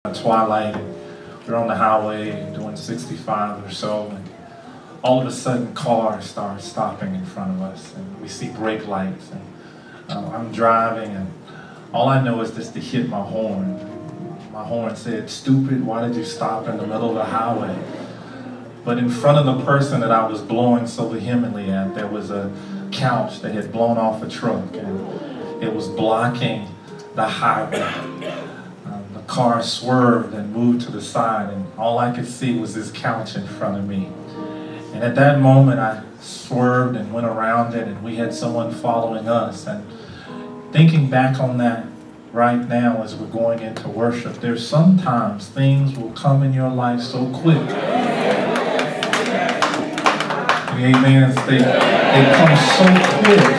twilight, and we're on the highway doing 65 or so, and all of a sudden cars start stopping in front of us, and we see brake lights, and I'm driving, and all I know is just to hit my horn. My horn said, "Stupid, why did you stop in the middle of the highway?" But in front of the person that I was blowing so vehemently at, there was a couch that had blown off a truck, and it was blocking the highway. The car swerved and moved to the side, and all I could see was this couch in front of me. And at that moment, I swerved and went around it, and we had someone following us. And thinking back on that right now as we're going into worship, there's sometimes things will come in your life so quick. Amen. They come so quick.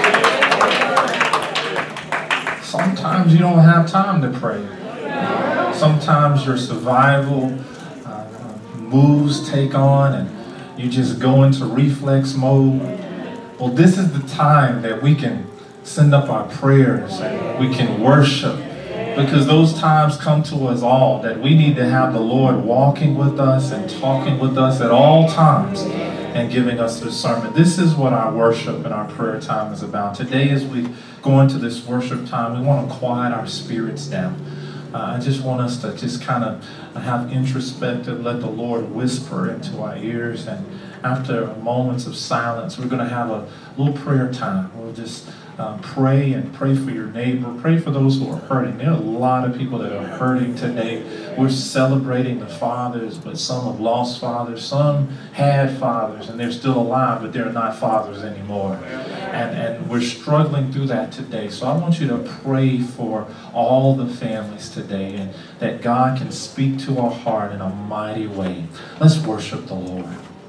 Sometimes you don't have time to pray. Sometimes your survival moves take on, and you just go into reflex mode. Well, this is the time that we can send up our prayers and we can worship, because those times come to us all that we need to have the Lord walking with us and talking with us at all times and giving us discernment. This is what our worship and our prayer time is about. Today, as we go into this worship time, we want to quiet our spirits down. I just want us to just kind of have introspective, let the Lord whisper into our ears, and after moments of silence, we're going to have a little prayer time. We'll just pray and pray for your neighbor. Pray for those who are hurting. There are a lot of people that are hurting today. We're celebrating the fathers, but some have lost fathers. Some had fathers, and they're still alive, but they're not fathers anymore. And we're struggling through that today. So I want you to pray for all the families today, and that God can speak to our heart in a mighty way. Let's worship the Lord.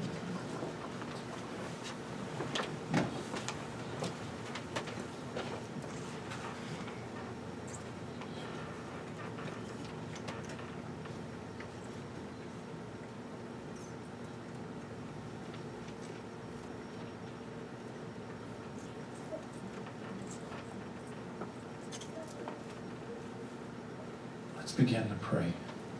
Let's begin to pray.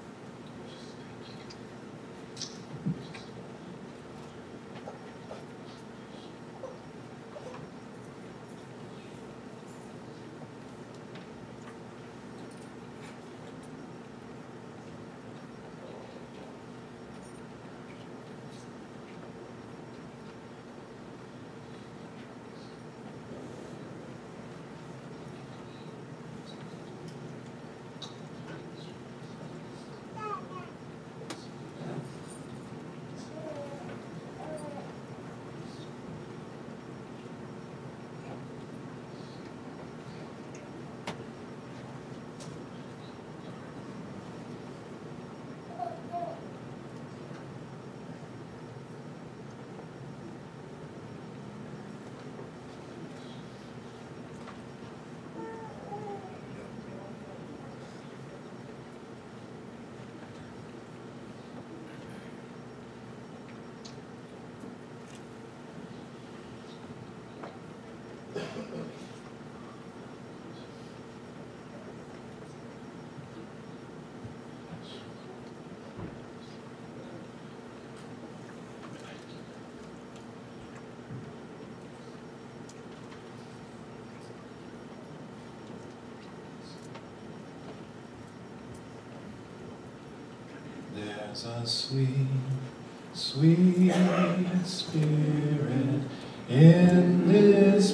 There's a sweet, sweet spirit in this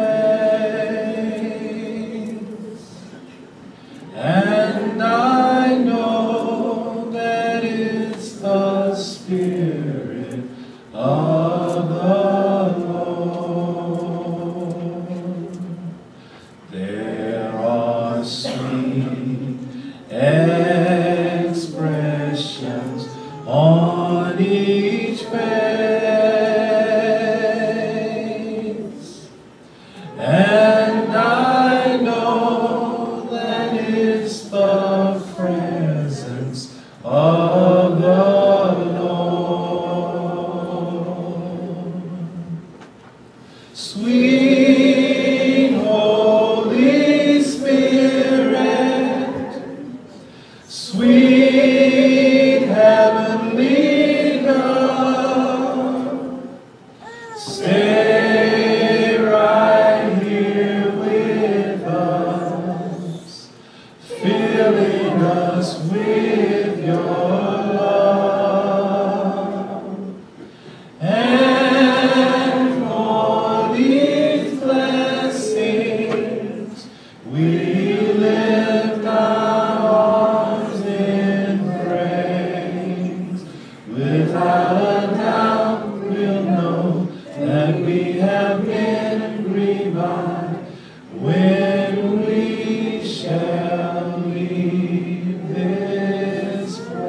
place, and I know that it's the Spirit of the Lord. There are sweet expressions on each face, and I know that it's the presence of the Lord. Sweet Holy Spirit, sweet sweet heavenly dove, stay right here with us, filling us with your love. And for these blessings, we lift our arms in praise. Without a doubt, we'll know that we have been revived when we shall leave this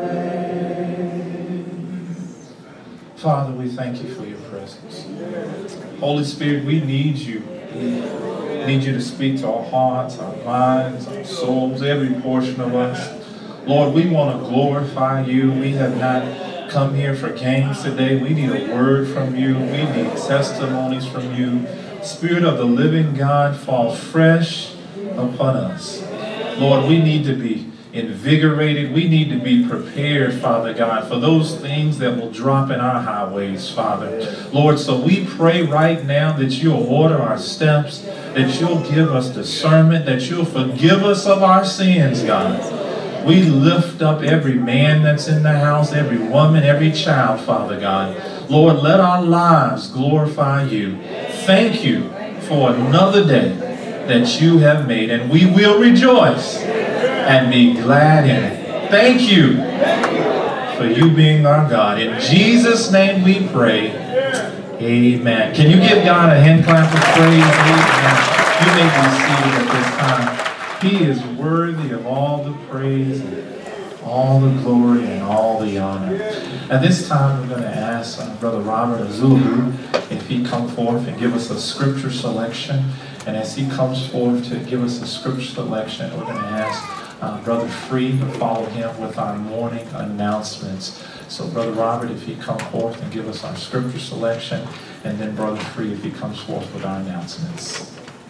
place. Father, we thank you for your presence. Holy Spirit, we need you. We need you to speak to our hearts, our minds, our souls, every portion of us. Lord, we want to glorify you. We have not come here for games today. We need a word from you. We need testimonies from you. Spirit of the living God, fall fresh upon us. Lord, we need to be invigorated. We need to be prepared, Father God, for those things that will drop in our highways, Father. Lord, so we pray right now that you'll order our steps, that you'll give us discernment, that you'll forgive us of our sins, God. We lift up every man that's in the house, every woman, every child, Father God. Lord, let our lives glorify you. Thank you for another day that you have made, and we will rejoice and be glad in it. Thank you for you being our God. In Jesus' name we pray. Amen. Can you give God a hand clap of praise? Amen. You may be seated at this time. He is worthy of all the praise, and all the glory, and all the honor. At this time, we're going to ask Brother Robert Azulu if he come forth and give us a scripture selection. And as he comes forth to give us a scripture selection, we're going to ask Brother Free to follow him with our morning announcements. So Brother Robert, if he come forth and give us our scripture selection, and then Brother Free, if he comes forth with our announcements.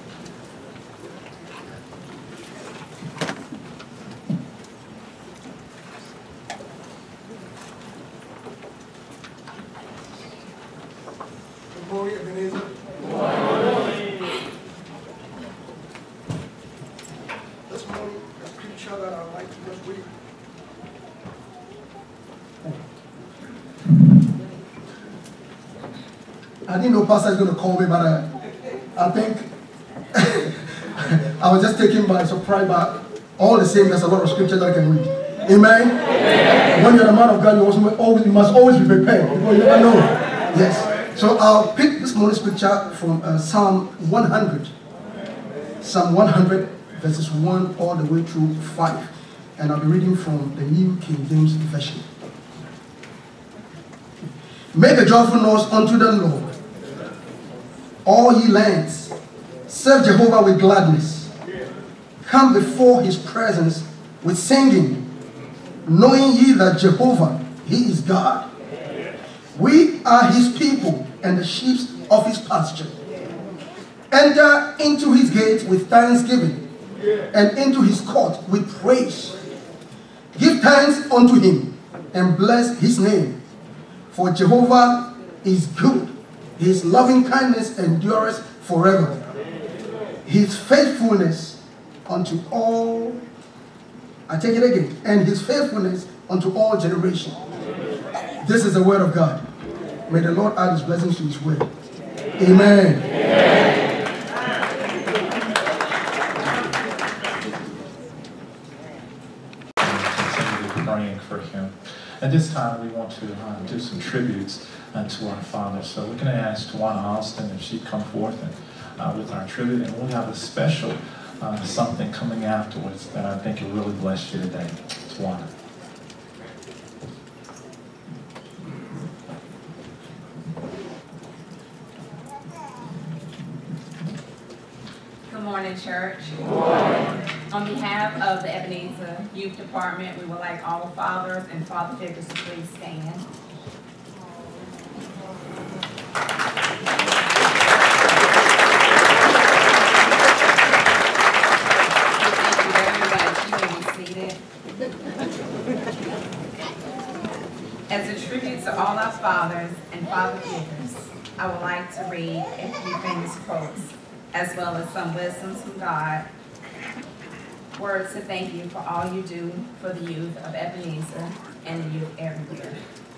Good morning, Ebenezer. Good morning. This morning, the scripture that I'd like to just read. I didn't know Pastor is going to call me, but I think I was just taken by surprise. But all the same, there's a lot of scripture that I can read. Amen? Amen. When you're a man of God, you must always be prepared, because you never know. Yes. So I'll pick this morning's scripture from Psalm 100. Psalm 100, verses 1 all the way through 5. And I'll be reading from the New King James Version. Make a joyful noise unto the Lord, all ye lands. Serve Jehovah with gladness. Come before his presence with singing, knowing ye that Jehovah, he is God. We are his people and the sheep of his pasture. Enter into his gates with thanksgiving, and into his court with praise. Give thanks unto him and bless his name. For Jehovah is good. His loving kindness endureth forever. His faithfulness unto all, I take it again, and his faithfulness unto all generations. This is the word of God. May the Lord add his blessings to his word. Amen. Continue praying for him. At this time, we want to do some tributes to our Father. So we're going to ask Tawana Austin if she'd come forth and, with our tribute, and we'll have a special something coming afterwards that I think will really bless you today. Tawana. Good morning, church. Good morning. On behalf of the Ebenezer Youth Department, we would like all fathers and father figures to please stand. Thank you very much. You may be seated. As a tribute to all our fathers and father figures, I would like to read a few famous quotes, as well as some wisdoms from God. Words to thank you for all you do for the youth of Ebenezer and the youth everywhere.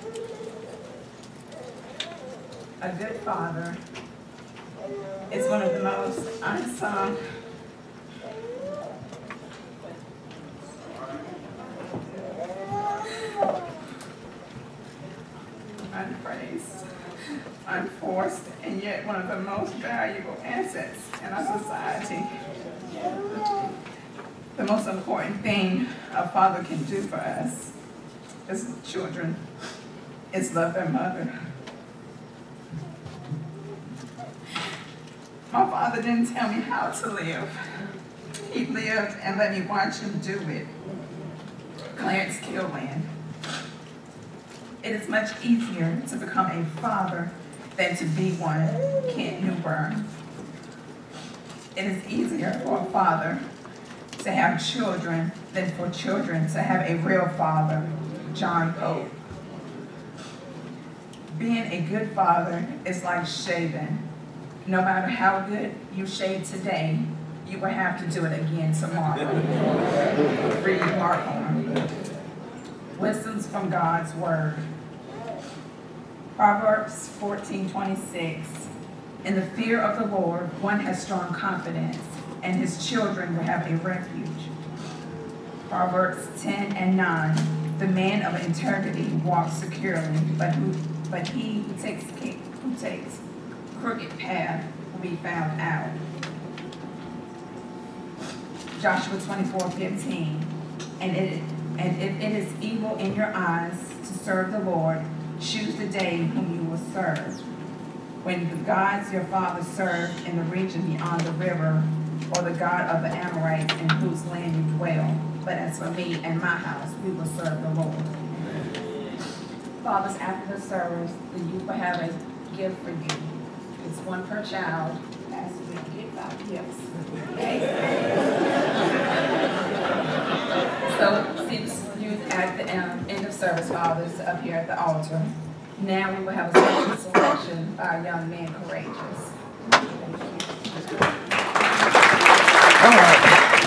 A good father is one of the most unsung unpraised, unforced, and yet one of the most valuable assets in our society. The most important thing a father can do for us as children is love their mother. My father didn't tell me how to live. He lived and let me watch him do it. Clarence Killand. It is much easier to become a father than to be one. Kent Newburn. It is easier for a father to have children than for children to have a real father. John Pope. Being a good father is like shaving. No matter how good you shave today, you will have to do it again tomorrow. Read Markham. Wisdoms from God's Word. Proverbs 14:26. In the fear of the Lord, one has strong confidence, and his children will have a refuge. Proverbs 10:9. The man of integrity walks securely, but he who takes crooked path will be found out. Joshua 24:15. And if it is evil in your eyes to serve the Lord, choose the day whom you will serve. When the gods your father served in the region beyond the river, or the God of the Amorites in whose land you dwell. But as for me and my house, we will serve the Lord. Fathers, after the service, the youth will have a gift for you. It's one per child, as we get 5 gifts. Okay? So, see the youth at the end of service, fathers, up here at the altar. Now we will have a special selection by our young man, Courageous. All right.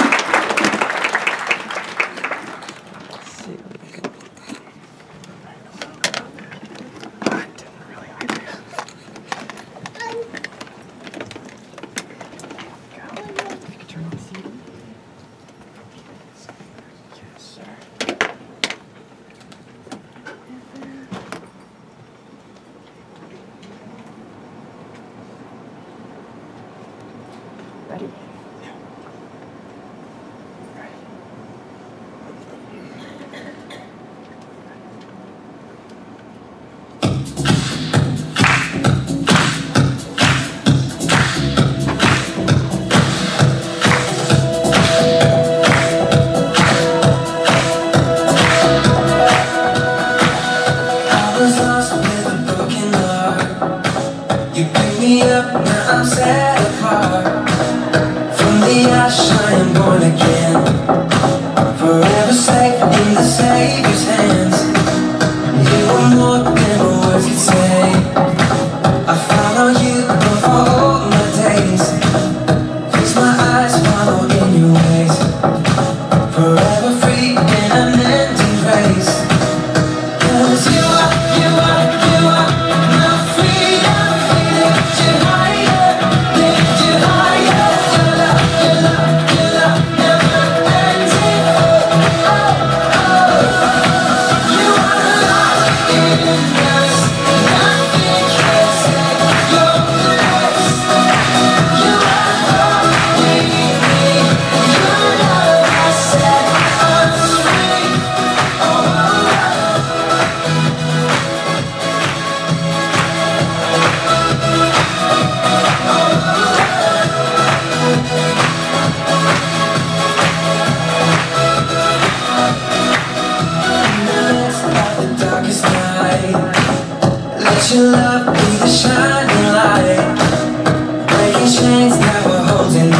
Let your love be the shining light, breaking chains that were holding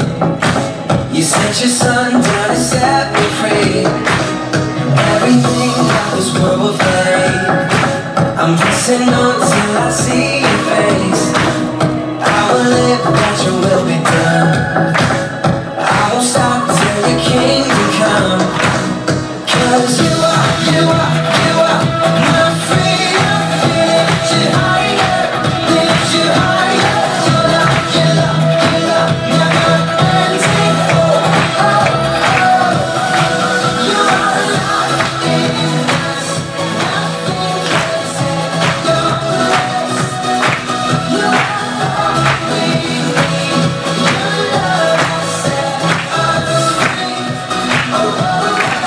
me. You sent your son down to set me free. Everything about this world will fade. I'm pressing on till I see your face. I will live, that your will be done. I won't stop till your kingdom come. 'Cause you are my freedom. Lift you higher, lift you higher. Your love, your love, your love never ending. Oh, oh, oh. You are life in us. Nothing can take your place. You are all we need. Your love has set us free. Oh, oh, oh.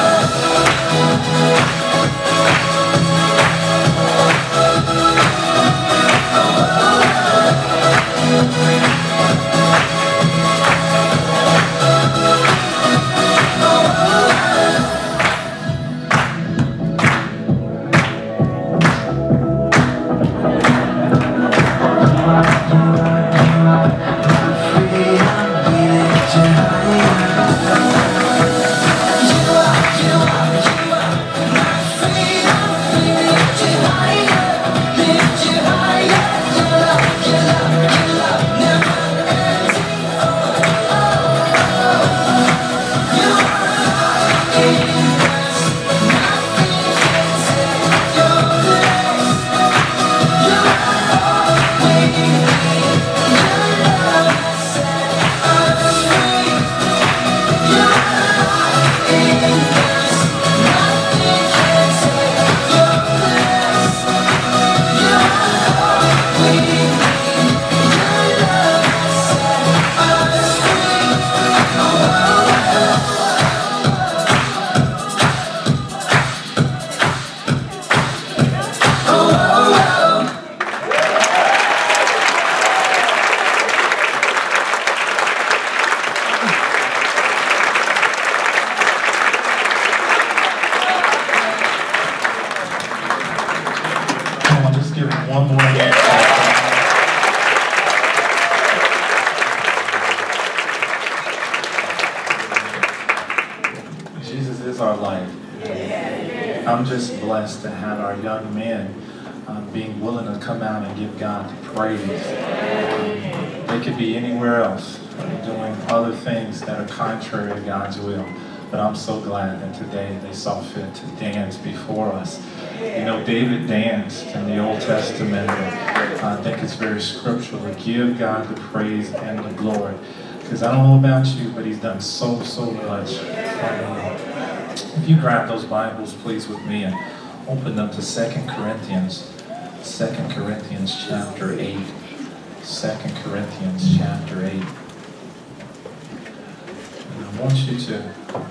One more hand. Jesus is our life. I'm just blessed to have our young men being willing to come out and give God the praise. They could be anywhere else, doing other things that are contrary to God's will. But I'm so glad that today they saw fit to dance before us. You know, David danced in the Old Testament, and I think it's very scriptural to give God the praise and the glory. Because I don't know about you, but he's done so much for me. If you grab those Bibles, please, with me, and open them to 2 Corinthians. 2 Corinthians chapter 8. 2 Corinthians chapter 8. And I want you to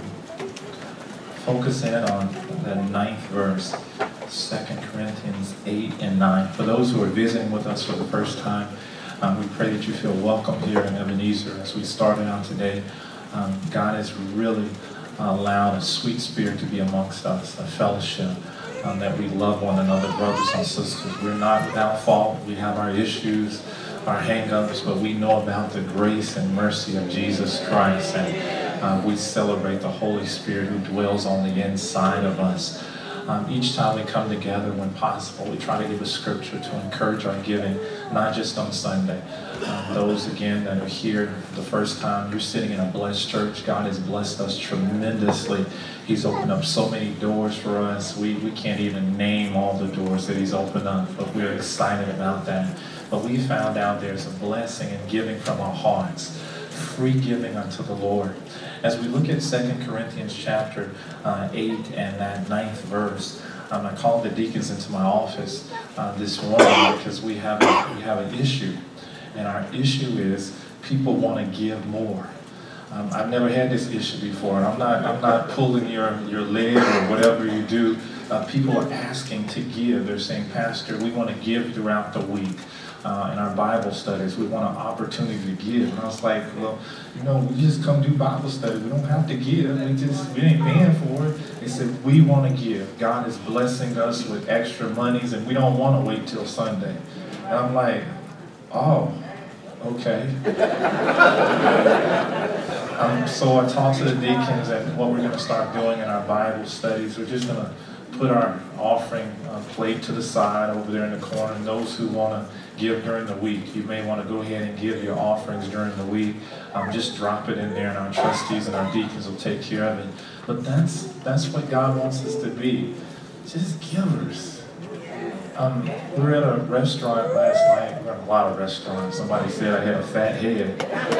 focus in on the 9th verse. 2 Corinthians 8 and 9. For those who are visiting with us for the first time, we pray that you feel welcome here in Ebenezer as we started out today. God has really allowed a sweet spirit to be amongst us, a fellowship, that we love one another, brothers and sisters. We're not without fault. We have our issues, our hang-ups, but we know about the grace and mercy of Jesus Christ, and we celebrate the Holy Spirit who dwells on the inside of us. Each time we come together, when possible, we try to give a scripture to encourage our giving, not just on Sunday. Those, again, that are here the first time, you're sitting in a blessed church. God has blessed us tremendously. He's opened up so many doors for us. We can't even name all the doors that he's opened up, but we're excited about that. But we found out there's a blessing in giving from our hearts, free giving unto the Lord. As we look at 2 Corinthians chapter 8 and that 9th verse, I called the deacons into my office this morning because we have an issue. And our issue is people want to give more. I've never had this issue before. I'm not pulling your leg or whatever you do. People are asking to give. They're saying, Pastor, we want to give throughout the week. In our Bible studies, we want an opportunity to give. And I was like, well, you know, we just come do Bible study. We don't have to give. We ain't paying for it. They said, we want to give. God is blessing us with extra monies, and we don't want to wait till Sunday. And I'm like, oh, okay. So I talked to the deacons, and what we're going to start doing in our Bible studies, we're just going to put our offering plate to the side over there in the corner. And those who want to give during the week, you may want to go ahead and give your offerings during the week. Just drop it in there, and our trustees and our deacons will take care of it. But that's what God wants us to be, just givers. We were at a restaurant last night. We were at a lot of restaurants. Somebody said I had a fat head.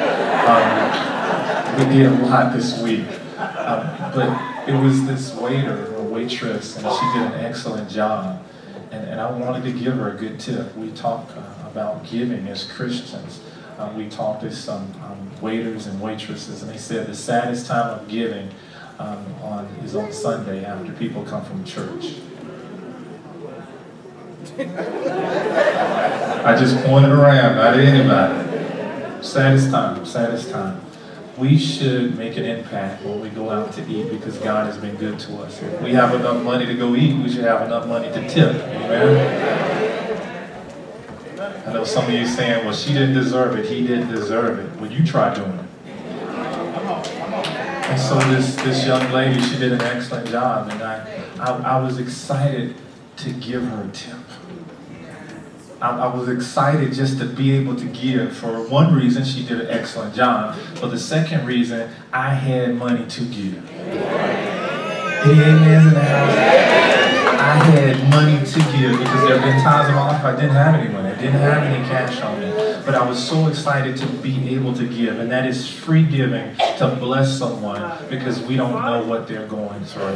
We did a lot this week. But it was this waiter or waitress, and she did an excellent job. And I wanted to give her a good tip. We talk about giving as Christians. We talked to some waiters and waitresses, and they said the saddest time of giving is on Sunday after people come from church. I just pointed around, not anybody. Saddest time. We should make an impact when we go out to eat because God has been good to us. If we have enough money to go eat, we should have enough money to tip. Amen? I know some of you saying, well, she didn't deserve it, he didn't deserve it. Well, you try doing it. And so this young lady, she did an excellent job, and I was excited to give her a tip. I was excited just to be able to give. For one reason, she did an excellent job. For the second reason, I had money to give. Any amens in the house? I had money to give because there have been times in my life I didn't have any money. I didn't have any cash on me. But I was so excited to be able to give. And that is free giving to bless someone because we don't know what they're going through.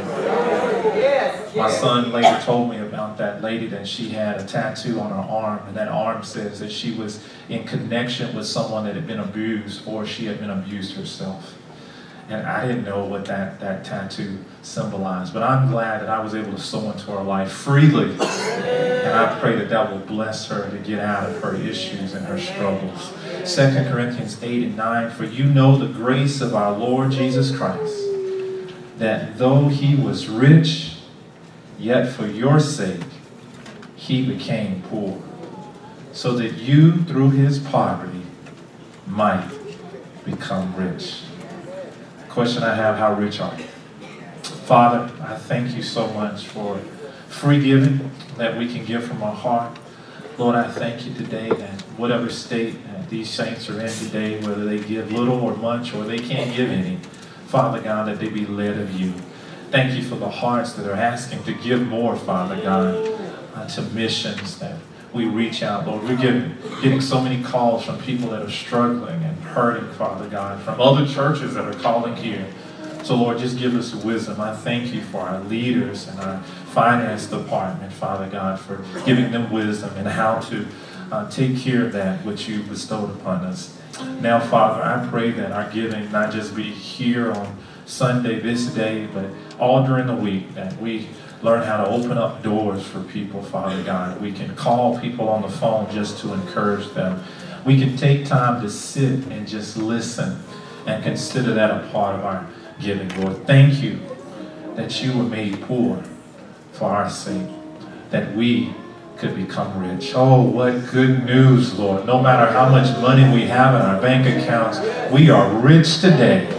My son later told me about that lady that she had a tattoo on her arm. And that arm says that she was in connection with someone that had been abused or she had been abused herself. And I didn't know what that tattoo symbolized. But I'm glad that I was able to sow into her life freely. And I pray that that will bless her to get out of her issues and her struggles. 2 Corinthians 8 and 9, for you know the grace of our Lord Jesus Christ, that though he was rich, yet for your sake he became poor, so that you through his poverty might become rich. Question I have, how rich are you? Father, I thank you so much for free giving that we can give from our heart. Lord, I thank you today that whatever state these saints are in today, whether they give little or much or they can't give any, Father God, that they be led of you. Thank you for the hearts that are asking to give more, Father God, to missions that we reach out, Lord. We're getting so many calls from people that are struggling and hurting, Father God, from other churches that are calling here. So, Lord, just give us wisdom. I thank you for our leaders and our finance department, Father God, for giving them wisdom and how to take care of that which you bestowed upon us. Now, Father, I pray that our giving not just be here on Sunday, this day, but all during the week, that we learn how to open up doors for people, Father God. We can call people on the phone just to encourage them. We can take time to sit and just listen and consider that a part of our giving, Lord. Thank you that you were made poor for our sake, that we could become rich. Oh, what good news, Lord. No matter how much money we have in our bank accounts, we are rich today.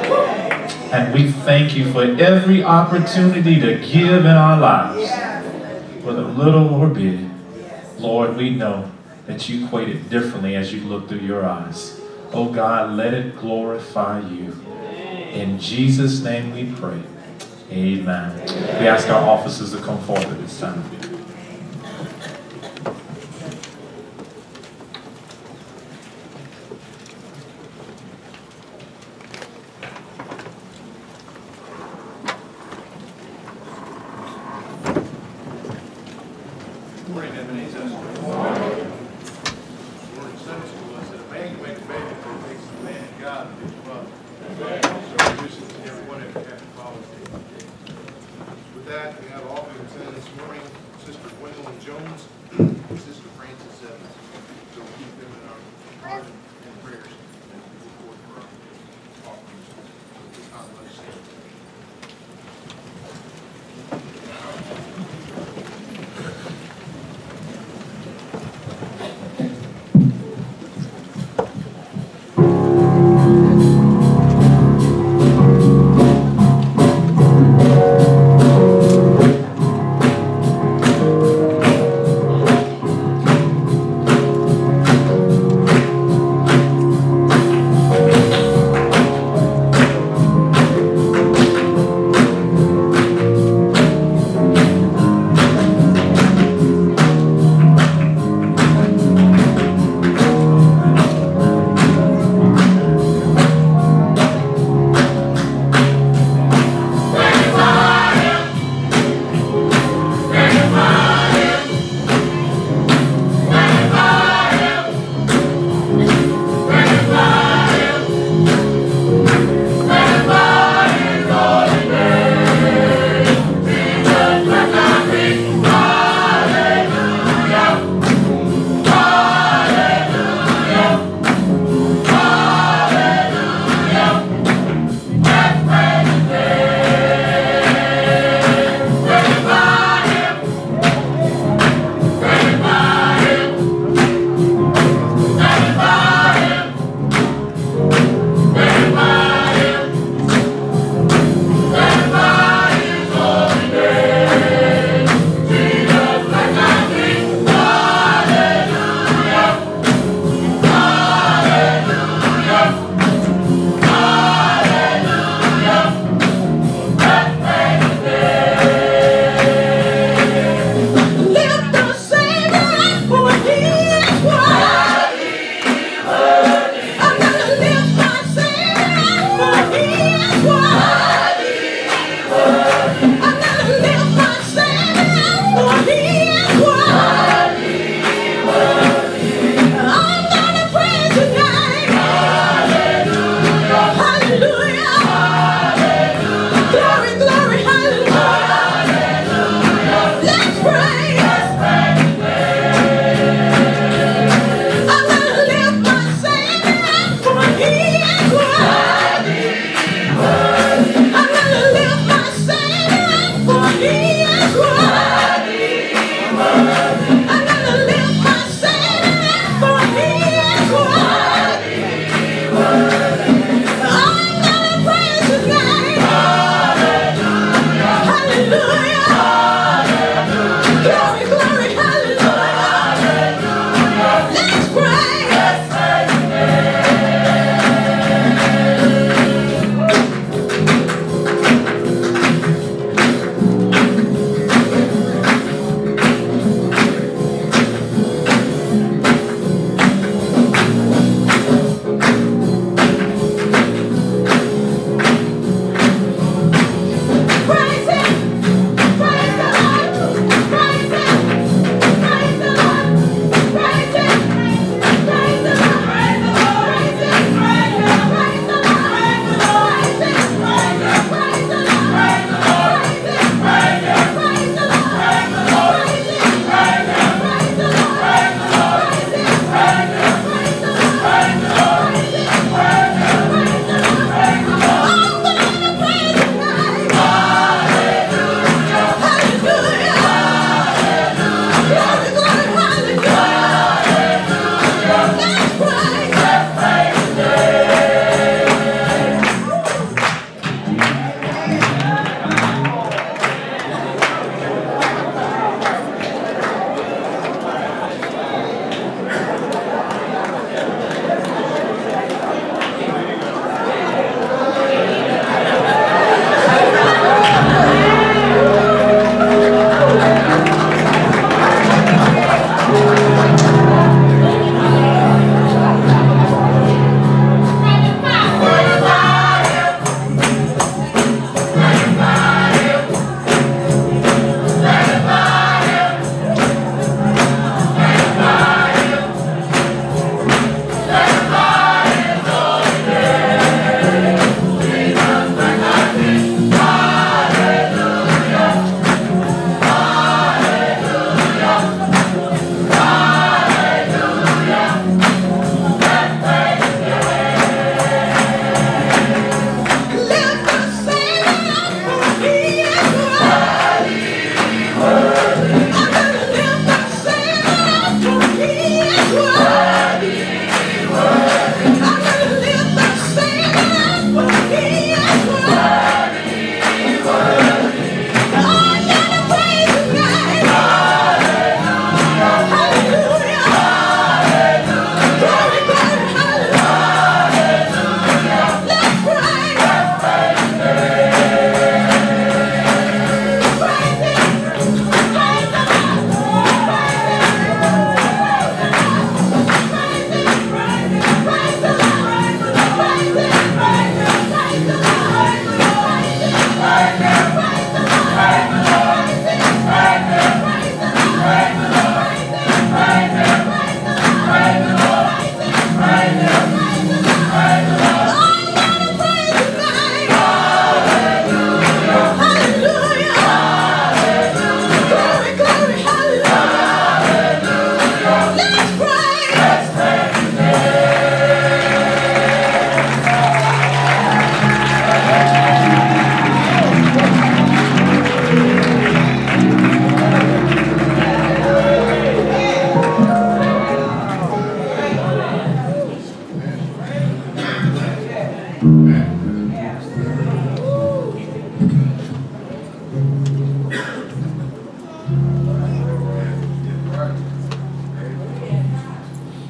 And we thank you for every opportunity to give in our lives, whether little or big. Lord, we know that you equate it differently as you look through your eyes. Oh God, let it glorify you. In Jesus' name we pray. Amen. We ask our officers to come forward at this time.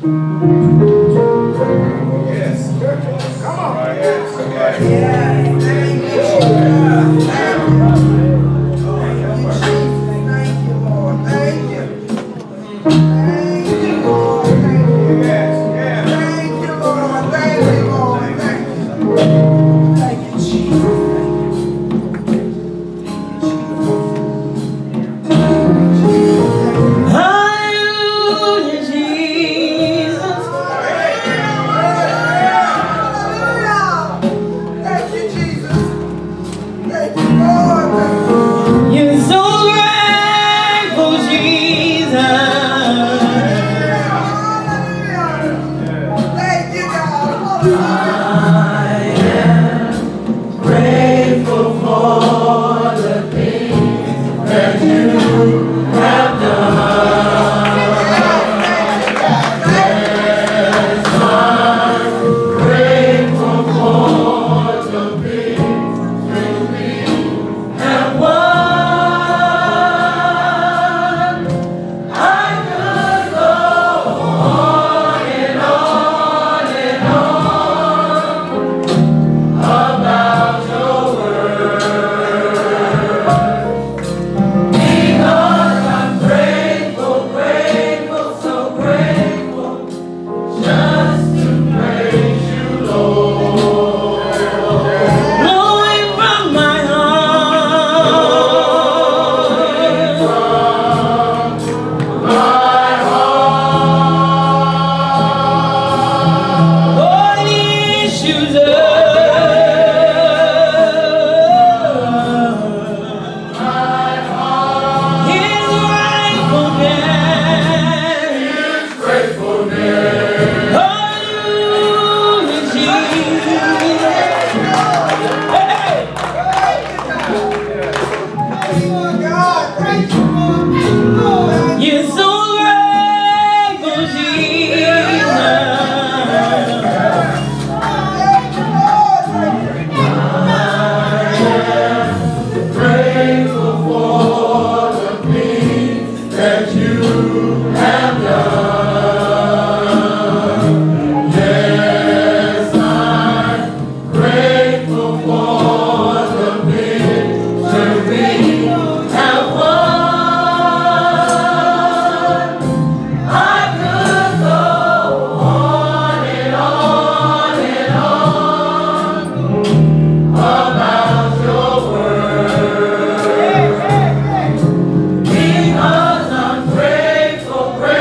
Grateful.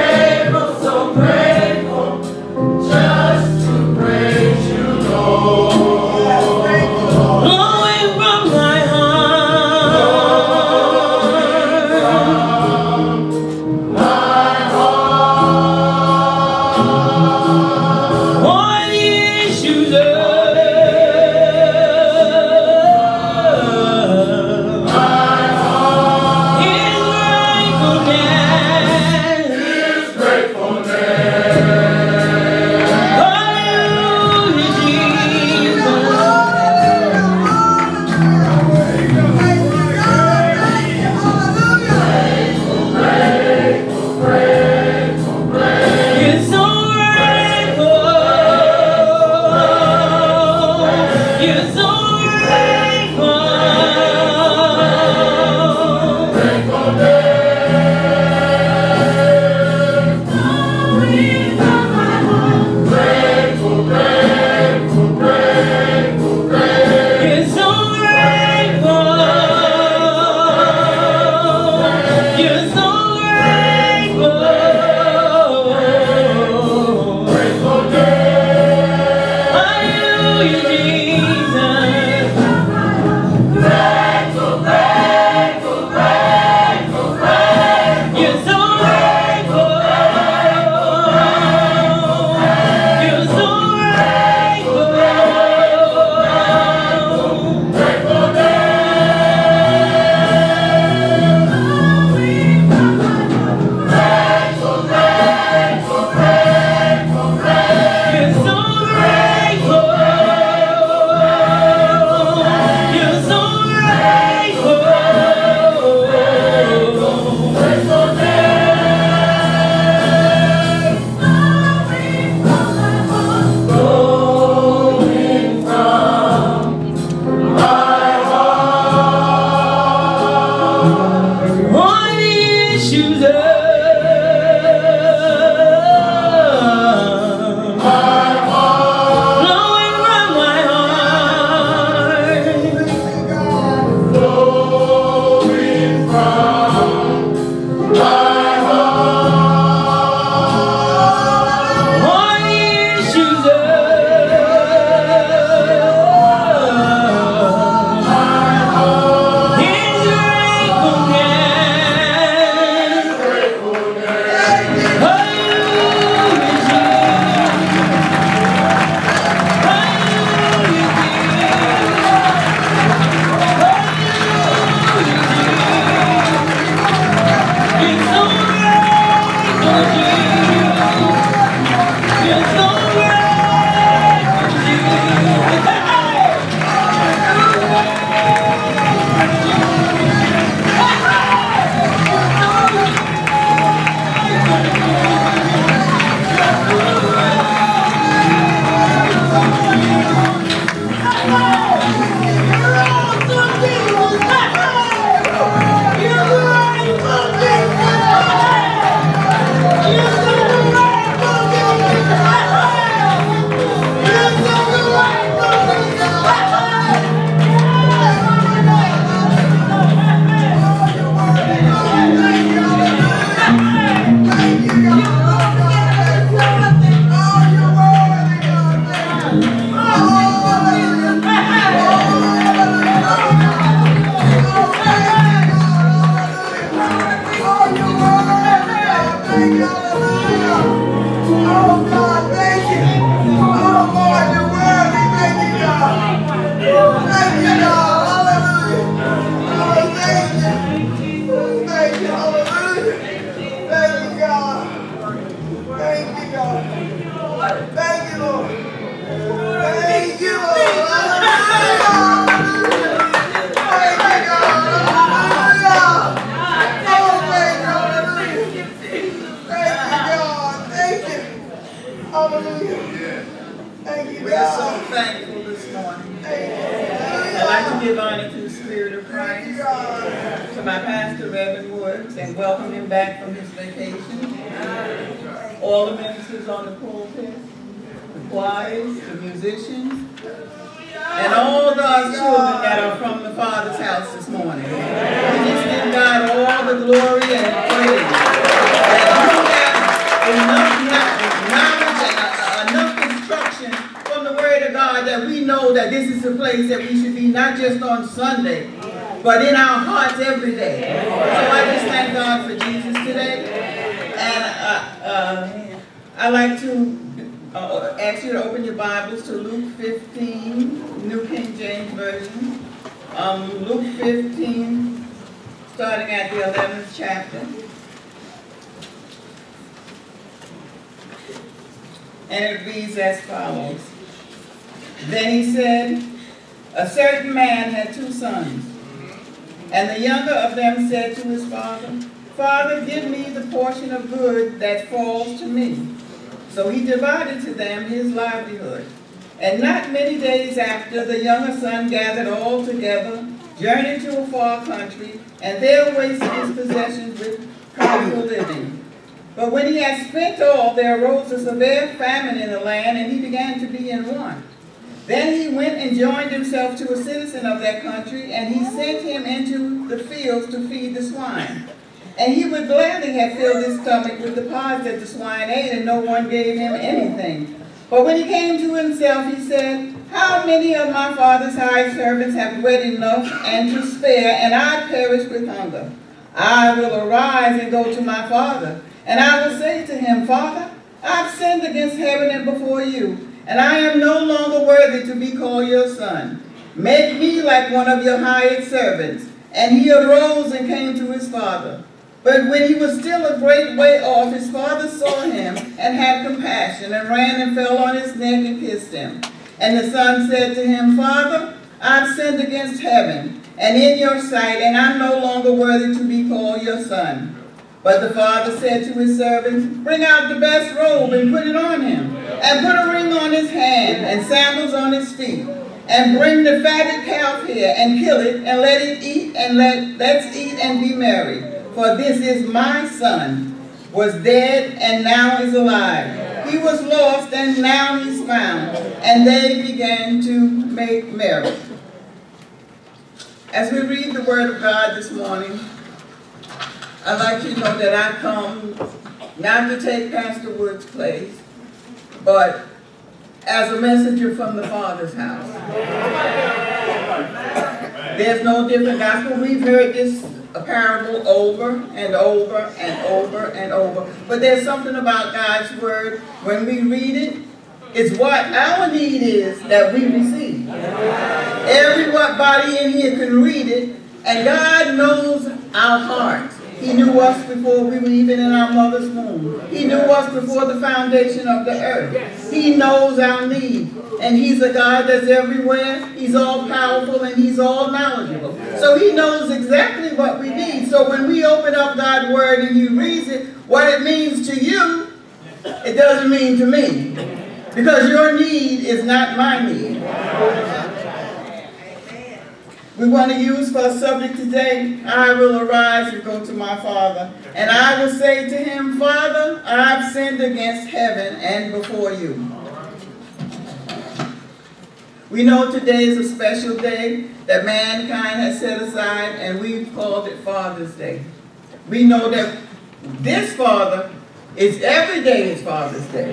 Thank you, hallelujah. Oh God, thank you. Oh Lord, you're worthy. Thank you, God. Thank you, God. Hallelujah. Oh, thank you. Thank you, hallelujah. Thank you, God. Thank you, God. Thank you, Lord. Thank you, Lord. Hallelujah. Thank you, We're God. so thankful this morning. Hallelujah. I'd like to give honor to the Spirit of Thank you, Christ, God. to my pastor, Reverend Woods, and welcome him back from his vacation. All the ministers on the pulpit, the choirs, the musicians, and all God's children that are from the Father's house this morning. We just give God all the glory and praise. That you have enough knowledge and enough instruction from the Word of God that we know that this is a place that we should be not just on Sunday, but in our hearts every day. So I just thank God for Jesus today. And I'd like to ask you to open your Bibles to Luke 15, New King James Version. Luke 15, starting at the 11th chapter. And it reads as follows. Then he said, a certain man had 2 sons. And the younger of them said to his father, Father, give me the portion of good that falls to me. So he divided to them his livelihood. And not many days after, the younger son gathered all together, journeyed to a far country, and there wasted his possessions with comfortable living. But when he had spent all, there arose a severe famine in the land, and he began to be in want. Then he went and joined himself to a citizen of that country, and he sent him into the fields to feed the swine. And he would gladly have filled his stomach with the pods that the swine ate, and no one gave him anything. But when he came to himself, he said, how many of my father's hired servants have bread enough and to spare, and I perish with hunger? I will arise and go to my father, and I will say to him, Father, I've sinned against heaven and before you, and I am no longer worthy to be called your son. Make me like one of your hired servants. And he arose and came to his father. But when he was still a great way off, his father saw him and had compassion, and ran and fell on his neck and kissed him. And the son said to him, Father, I've sinned against heaven and in your sight, and I'm no longer worthy to be called your son. But the father said to his servants, bring out the best robe and put it on him, and put a ring on his hand and sandals on his feet. And bring the fatted calf here and kill it, and let it eat, and let's eat and be merry. For this is my son, was dead and now is alive. He was lost and now he's found. And they began to make merry. As we read the word of God this morning, I'd like you to know that I come not to take Pastor Wood's place, but as a messenger from the Father's house. There's no different gospel. We've heard this parable over and over and over and over. But there's something about God's word. When we read it, it's what our need is that we receive. Everybody in here can read it, and God knows our hearts. He knew us before we were even in our mother's womb. He knew us before the foundation of the earth. He knows our need. And he's a God that's everywhere. He's all powerful and he's all knowledgeable. So he knows exactly what we need. So when we open up God's word and you read it, what it means to you, it doesn't mean to me. Because your need is not my need. We want to use for a subject today, I will arise and go to my Father. And I will say to him, Father, I've sinned against heaven and before you. We know today is a special day that mankind has set aside, and we've called it Father's Day. We know that this Father is every day is Father's Day.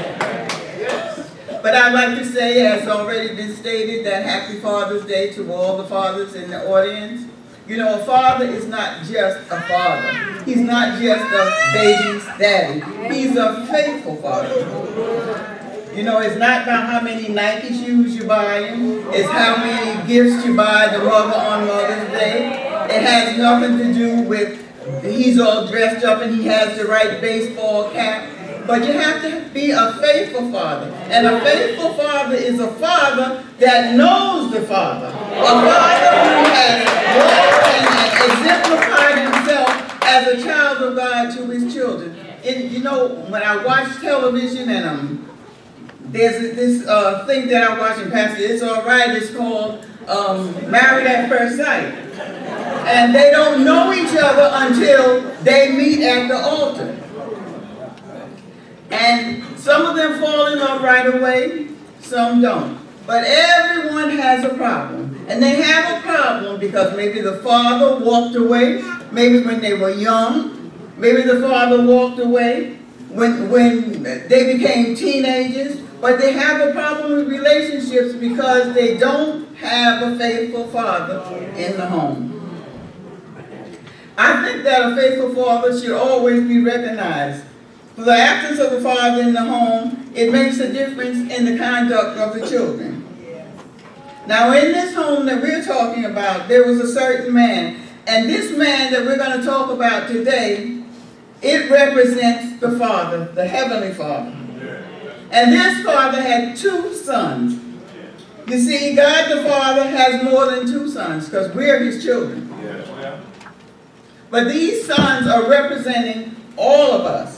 But I'd like to say, as already been stated, that happy Father's Day to all the fathers in the audience. You know, a father is not just a father. He's not just a baby's daddy. He's a faithful father. You know, it's not about how many Nike shoes you buy him. It's how many gifts you buy the mother on Mother's Day. It has nothing to do with he's all dressed up and he has the right baseball cap. But you have to be a faithful father. And a faithful father is a father that knows the Father. A father who has walked and exemplified himself as a child of God to his children. And you know, when I watch television and there's this thing that I watch in Pastor, it's all right, it's called Married at First Sight. And they don't know each other until they meet at the altar. And some of them fall in love right away, some don't. But everyone has a problem. And they have a problem because maybe the father walked away, maybe when they were young, maybe the father walked away when they became teenagers, but they have a problem with relationships because they don't have a faithful father in the home. I think that a faithful father should always be recognized. For the absence of a father in the home, it makes a difference in the conduct of the children. Now in this home that we're talking about, there was a certain man. And this man that we're going to talk about today, it represents the Father, the Heavenly Father. And this father had 2 sons. You see, God the Father has more than 2 sons because we're his children. But these sons are representing all of us.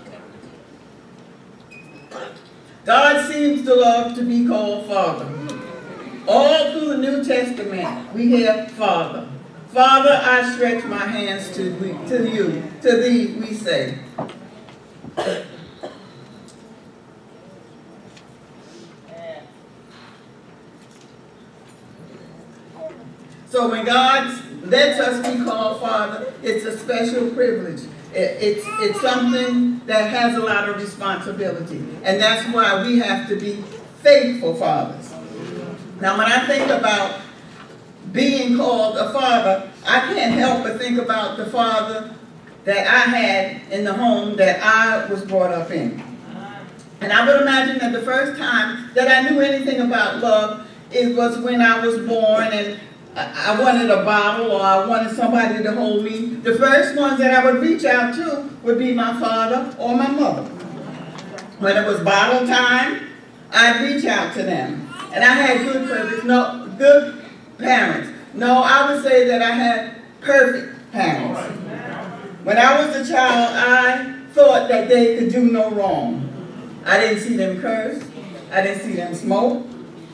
God seems to love to be called Father. All through the New Testament, we hear Father. Father, I stretch my hands to you. To thee, we say. So when God lets us be called Father, it's a special privilege. It's something that has a lot of responsibility. And that's why we have to be faithful fathers. Now when I think about being called a father, I can't help but think about the father that I had in the home that I was brought up in. And I would imagine that the first time that I knew anything about love, it was when I was born and I wanted a bottle or I wanted somebody to hold me. The first ones that I would reach out to would be my father or my mother. When it was bottle time, I'd reach out to them. And I had good parents. No, I would say that I had perfect parents. When I was a child, I thought that they could do no wrong. I didn't see them curse. I didn't see them smoke.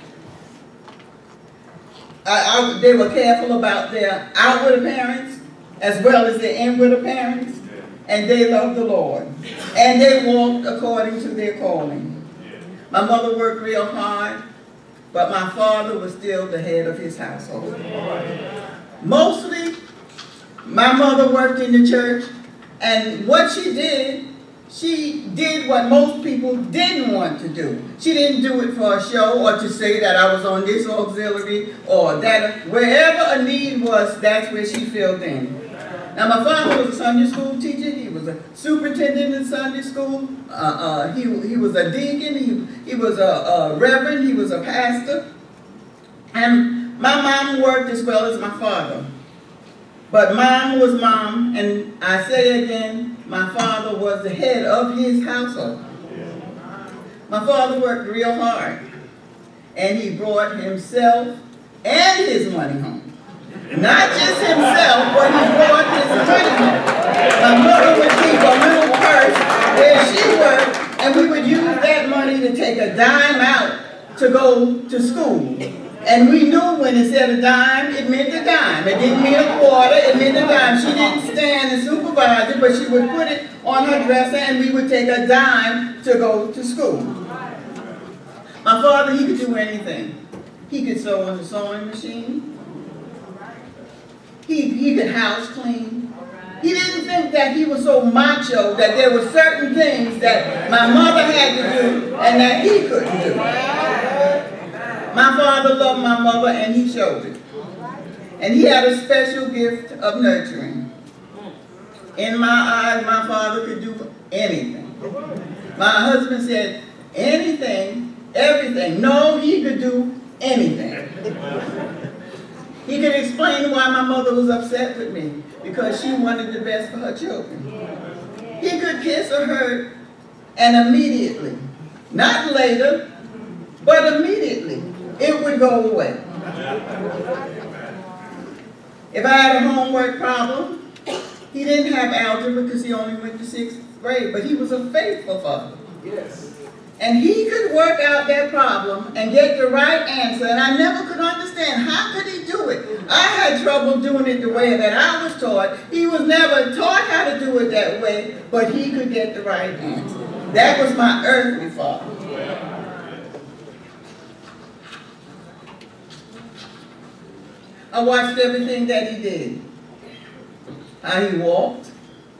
They were careful about their outward appearance as well as their inward appearance, and they loved the Lord. And they walked according to their calling. My mother worked real hard, but my father was still the head of his household. Mostly, my mother worked in the church, and what she did what most people didn't want to do. She didn't do it for a show or to say that I was on this auxiliary or that. Wherever a need was, that's where she filled in. Now my father was a Sunday school teacher. He was a superintendent in Sunday school. He was a deacon. He was a reverend. He was a pastor. And my mom worked as well as my father. But mom was mom, and I say again, my father was the head of his household. My father worked real hard, and he brought himself and his money home. Not just himself, but he brought his money home. My mother would keep a little purse where she worked, and we would use that money to take a dime out to go to school. And we knew when it said a dime, it meant a dime. It didn't mean a quarter, it meant a dime. She didn't stand and supervise it, but she would put it on her dresser and we would take a dime to go to school. My father, he could do anything. He could sew on the sewing machine. He could house clean. He didn't think that he was so macho that there were certain things that my mother had to do and that he couldn't do. My father loved my mother and he showed it. And he had a special gift of nurturing. In my eyes, my father could do anything. My husband said, anything, everything. No, he could do anything. He could explain why my mother was upset with me, because she wanted the best for her children. He could kiss or hurt, and immediately, not later, but immediately, it would go away. If I had a homework problem, he didn't have algebra because he only went to 6th grade, but he was a faithful father. Yes. And he could work out that problem and get the right answer, and I never could understand how could he do it. I had trouble doing it the way that I was taught. He was never taught how to do it that way, but he could get the right answer. That was my earthly father. I watched everything that he did. How he walked,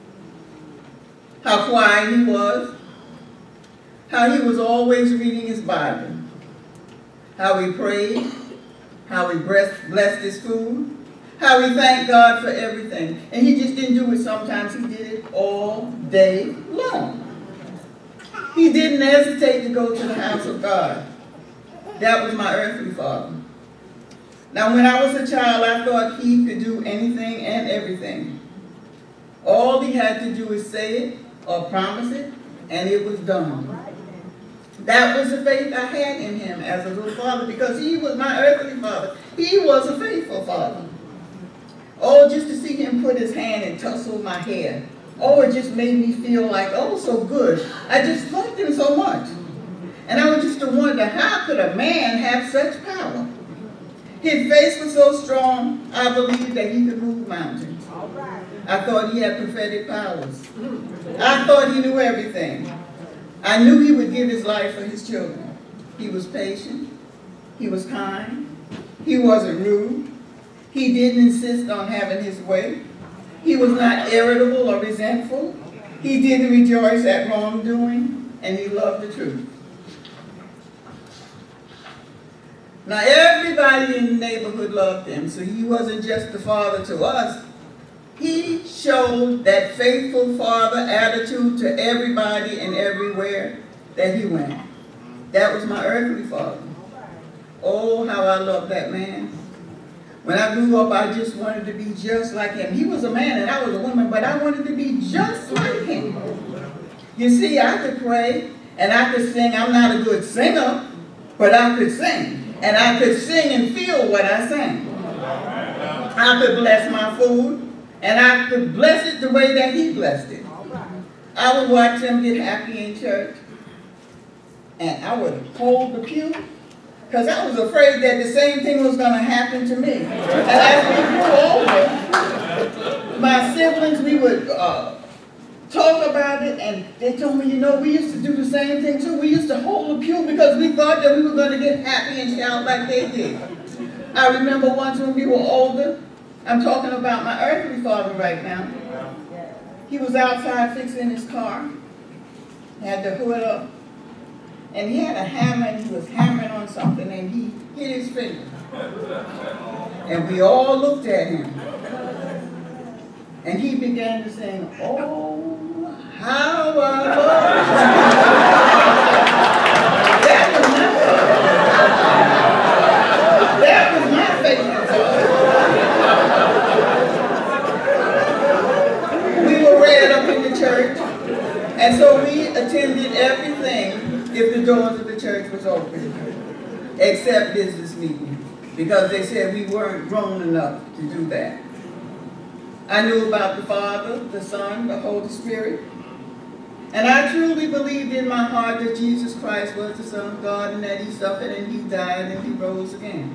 how quiet he was, how he was always reading his Bible, how he prayed, how he blessed his food, how he thanked God for everything. And he just didn't do it sometimes, he did it all day long. He didn't hesitate to go to the house of God. That was my earthly father. Now, when I was a child, I thought he could do anything and everything. All he had to do is say it or promise it, and it was done. That was the faith I had in him as a little father, because he was my earthly father. He was a faithful father. Oh, just to see him put his hand and tussle my hair. Oh, it just made me feel like, oh, so good. I just loved him so much. And I was just to wonder, how could a man have such power? His face was so strong, I believed that he could move mountains. I thought he had prophetic powers. I thought he knew everything. I knew he would give his life for his children. He was patient. He was kind. He wasn't rude. He didn't insist on having his way. He was not irritable or resentful. He didn't rejoice at wrongdoing, and he loved the truth. Now, everybody in the neighborhood loved him, so he wasn't just the father to us. He showed that faithful father attitude to everybody and everywhere that he went. That was my earthly father. Oh, how I loved that man. When I grew up, I just wanted to be just like him. He was a man and I was a woman, but I wanted to be just like him. You see, I could pray and I could sing. I'm not a good singer, but I could sing. And I could sing and feel what I sang. I could bless my food, and I could bless it the way that he blessed it. I would watch him get happy in church, and I would hold the pew, because I was afraid that the same thing was going to happen to me. And as we grew older, my siblings, we would talk about it, and they told me, you know, we used to do the same thing too. We used to hold the pew because we thought that we were going to get happy and shout like they did. I remember once when we were older, I'm talking about my earthly father right now. He was outside fixing his car, had the hood up, and he had a hammer and he was hammering on something and he hit his finger. And we all looked at him. And he began to sing, oh, how I love you. That was my favorite song. We were reared up in the church, and so we attended everything if the doors of the church was open, except business meetings, because they said we weren't grown enough to do that. I knew about the Father, the Son, the Holy Spirit. And I truly believed in my heart that Jesus Christ was the Son of God and that he suffered and he died and he rose again.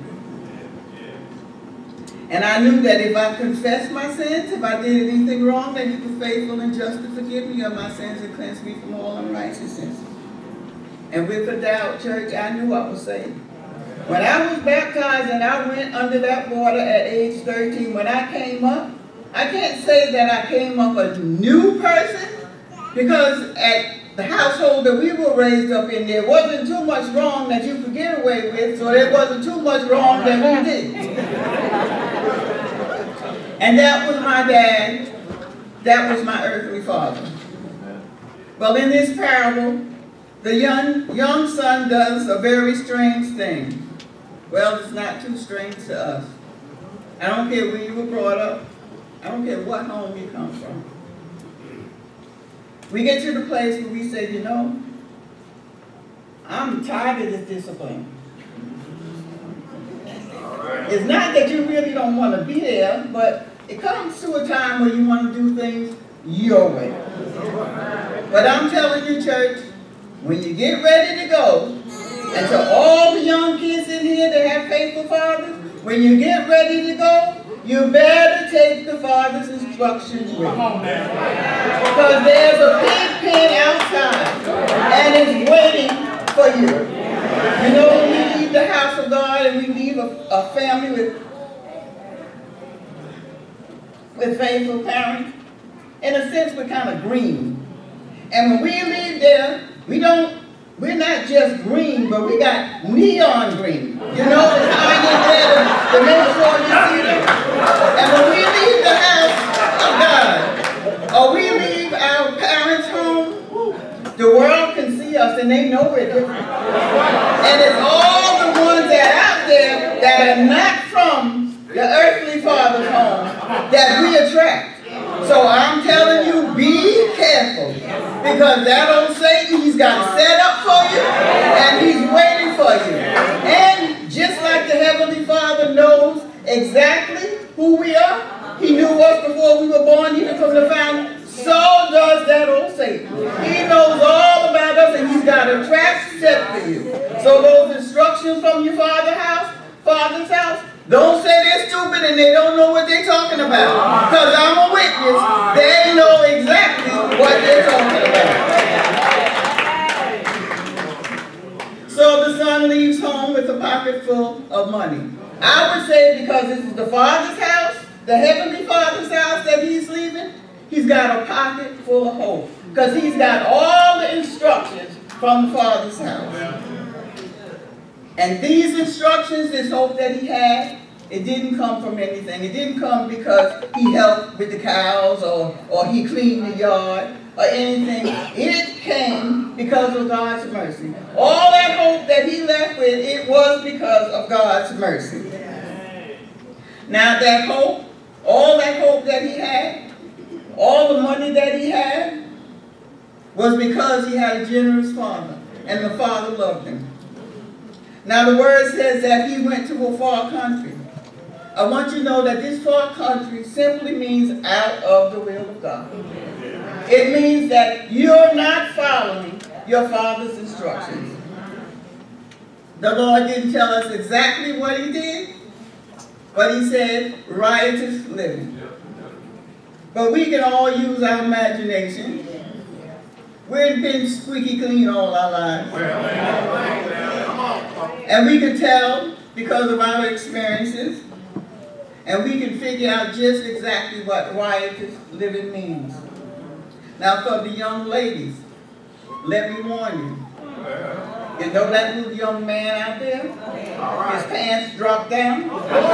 And I knew that if I confessed my sins, if I did anything wrong, that he was faithful and just to forgive me of my sins and cleanse me from all unrighteousness. And with a doubt, church, I knew I was saved. When I was baptized and I went under that water at age 13, when I came up, I can't say that I came up a new person, because at the household that we were raised up in, there wasn't too much wrong that you could get away with, so there wasn't too much wrong that we did. And that was my dad. That was my earthly father. Well, in this parable, the young son does a very strange thing. Well, it's not too strange to us. I don't care where you were brought up. I don't care what home you come from. We get to the place where we say, you know, I'm tired of this discipline. It's not that you really don't want to be there, but it comes to a time where you want to do things your way. But I'm telling you, church, when you get ready to go, and to all the young kids in here that have faithful fathers, when you get ready to go, you better take the Father's instructions with you. Because there's a pig pen outside, and it's waiting for you. You know, when we leave the house of God and we leave a family with faithful parents, in a sense, we're kind of green. And when we leave there, we're not just green, but we got neon green. You know, it's hanging there to make sure you see them. And when we leave the house of God, or we leave our parents' home, the world can see us and they know we're different. And it's all the ones that are out there that are not from the earthly father's home that we attract. So I'm telling you, be careful. Because that old Satan, he's got it set up for you, and he's waiting for you. And just like the Heavenly Father knows exactly who we are, he knew us before we were born, even from the founding, so does that old Satan. He knows all about us, and he's got a trap set for you. So those instructions from your father's house, don't say they're stupid and they don't know what they're talking about. Because I'm a witness. They know exactly what they're talking about. So the son leaves home with a pocket full of money. I would say because this is the Father's house, the Heavenly Father's house that he's leaving, he's got a pocket full of hope. Because he's got all the instructions from the Father's house. And these instructions, this hope that he had, it didn't come from anything. It didn't come because he helped with the cows or he cleaned the yard or anything. It came because of God's mercy. All that hope that he left with, it was because of God's mercy. Now that hope, all that hope that he had, all the money that he had, was because he had a generous father, and the father loved him. Now the word says that he went to a far country. I want you to know that this far country simply means out of the will of God. It means that you're not following your father's instructions. The Lord didn't tell us exactly what he did, but he said riotous living. But we can all use our imagination. We've been squeaky clean all our lives. And we can tell because of our experiences, and we can figure out just exactly what riotous living means. Now for the young ladies, let me warn you. You know that little young man out there? His pants dropped down?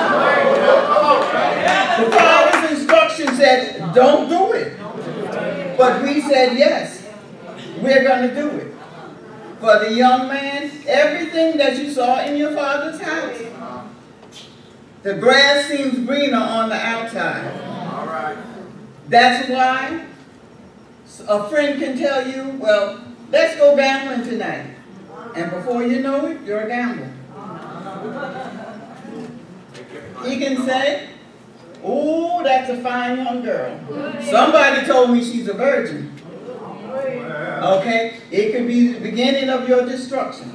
The Father's instruction said, don't do it. But we said, yes, we're going to do it. For the young man, everything that you saw in your father's house, the grass seems greener on the outside. That's why a friend can tell you, well, let's go gambling tonight. And before you know it, you're a gambler. He can say, ooh, that's a fine young girl. Somebody told me she's a virgin. Okay? It could be the beginning of your destruction.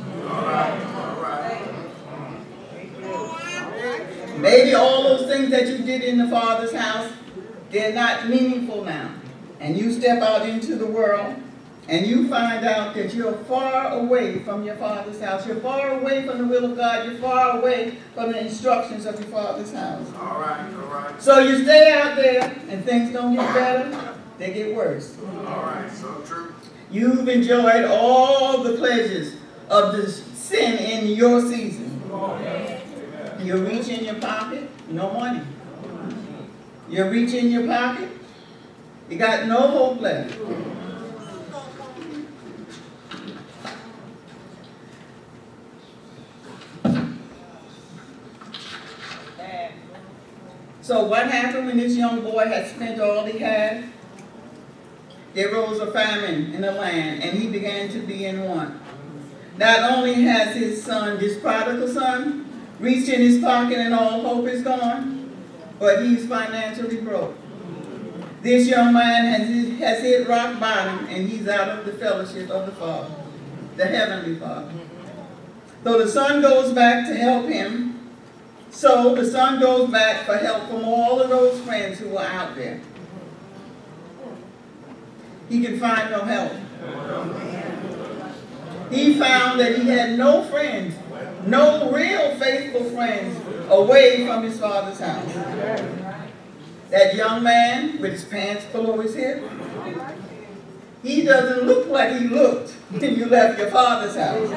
Maybe all those things that you did in the Father's house, they're not meaningful now. And you step out into the world, and you find out that you're far away from your Father's house. You're far away from the will of God. You're far away from the instructions of your Father's house. All right. So you stay out there, and things don't get better. They get worse. All right, so true. You've enjoyed all the pleasures of the sin in your season. You reach in your pocket, no money. You reach in your pocket, you got no hope left. So what happened when this young boy had spent all he had? There rose a famine in the land, and he began to be in want. Not only has his son, this prodigal son, reached in his pocket and all hope is gone, but he's financially broke. This young man has hit rock bottom, and he's out of the fellowship of the Father, the Heavenly Father. So the son goes back to help him. So the son goes back for help from all of those friends who were out there. He can find no help. He found that he had no friends, no real faithful friends away from his father's house. That young man with his pants below his hip, he doesn't look like he looked when you left your father's house.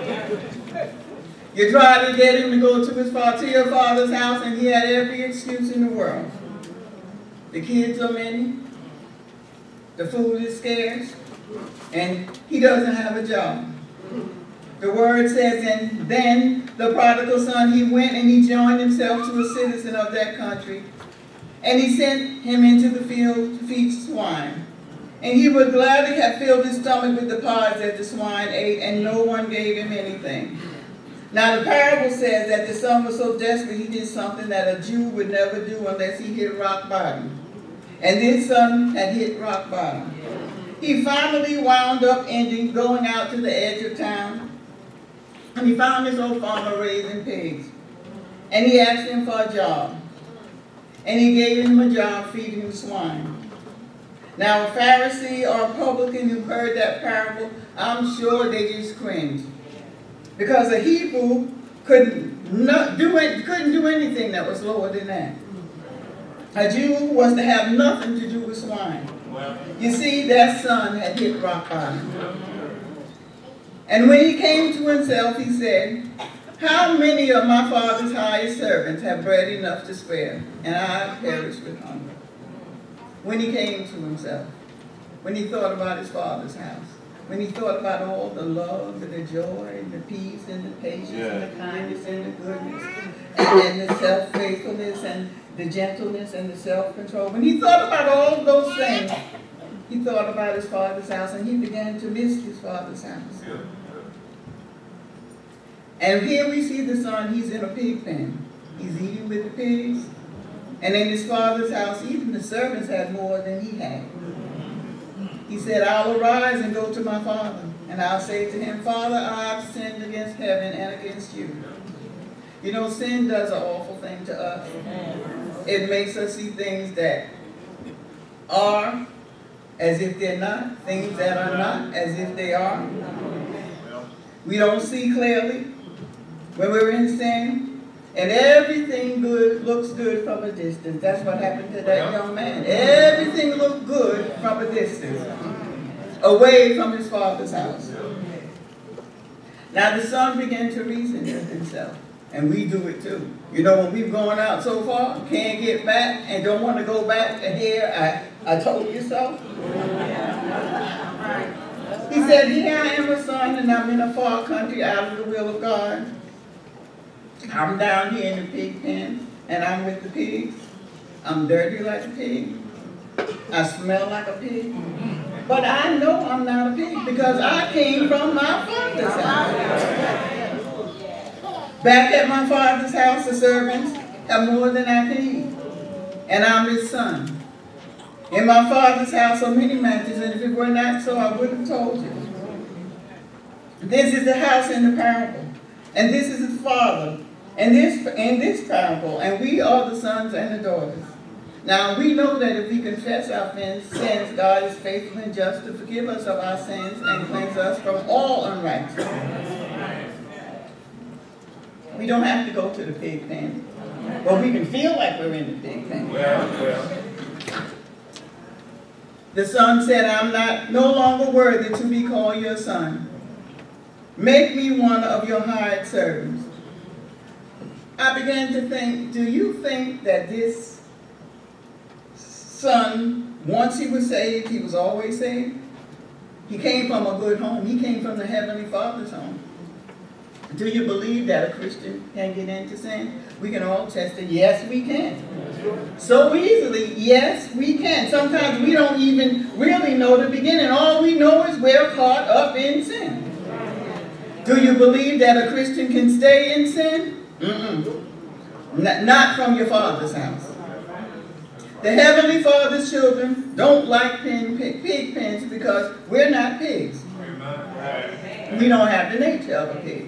You tried to get him to go to your father's house, and he had every excuse in the world. The kids are many, the food is scarce, and he doesn't have a job. The word says, and then the prodigal son, he went and he joined himself to a citizen of that country, and he sent him into the field to feed swine. And he would gladly have filled his stomach with the pods that the swine ate, and no one gave him anything. Now the parable says that the son was so desperate he did something that a Jew would never do unless he hit rock bottom. And this son had hit rock bottom. He finally wound up going out to the edge of town. And he found this old farmer raising pigs. And he asked him for a job. And he gave him a job feeding the swine. Now a Pharisee or a publican who heard that parable, I'm sure they just cringed. Because a Hebrew couldn't do anything that was lower than that. A Jew was to have nothing to do with swine. You see, that son had hit rock bottom. And when he came to himself, he said, how many of my father's hired servants have bread enough to spare, and I perish with hunger? When he came to himself, when he thought about his father's house, when he thought about all the love and the joy and the peace and the patience and the kindness and the goodness and the self-faithfulness and the gentleness and the self-control. When he thought about all those things, he thought about his father's house, and he began to miss his father's house. And here we see the son, he's in a pig pen. He's eating with the pigs. And in his father's house, even the servants had more than he had. He said, I'll arise and go to my father, and I'll say to him, Father, I've sinned against heaven and against you. You know, sin does an awful thing to us. It makes us see things that are as if they're not, things that are not as if they are. We don't see clearly when we're in sin, and everything good looks good from a distance. That's what happened to that young man. Everything looked good from a distance, away from his father's house. Now the son began to reason with himself, and we do it too. You know, when we've gone out so far, can't get back, and don't want to go back and hear, I told you so. He said, here I am a son, and I'm in a far country out of the will of God. I'm down here in the pig pen, and I'm with the pigs. I'm dirty like a pig. I smell like a pig. But I know I'm not a pig because I came from my father's house. Back at my father's house, the servants have more than I can eat. And I'm his son. In my father's house are many mansions, and if it were not so, I would have told you. This is the house in the parable. And this is his father. And in this parable, and we are the sons and the daughters. Now we know that if we confess our sins, God is faithful and just to forgive us of our sins and cleanse us from all unrighteousness. We don't have to go to the pig pen, but we can feel like we're in the pig pen. The son said, I'm no longer worthy to be called your son. Make me one of your hired servants. I began to think, do you think that this son, once he was saved, he was always saved. He came from a good home. He came from the Heavenly Father's home. Do you believe that a Christian can get into sin? We can all test it. Yes, we can. So easily, yes, we can. Sometimes we don't even really know the beginning. All we know is we're caught up in sin. Do you believe that a Christian can stay in sin? Not from your Father's house. The Heavenly Father's children don't like pig pens because we're not pigs. We don't have the nature of a pig.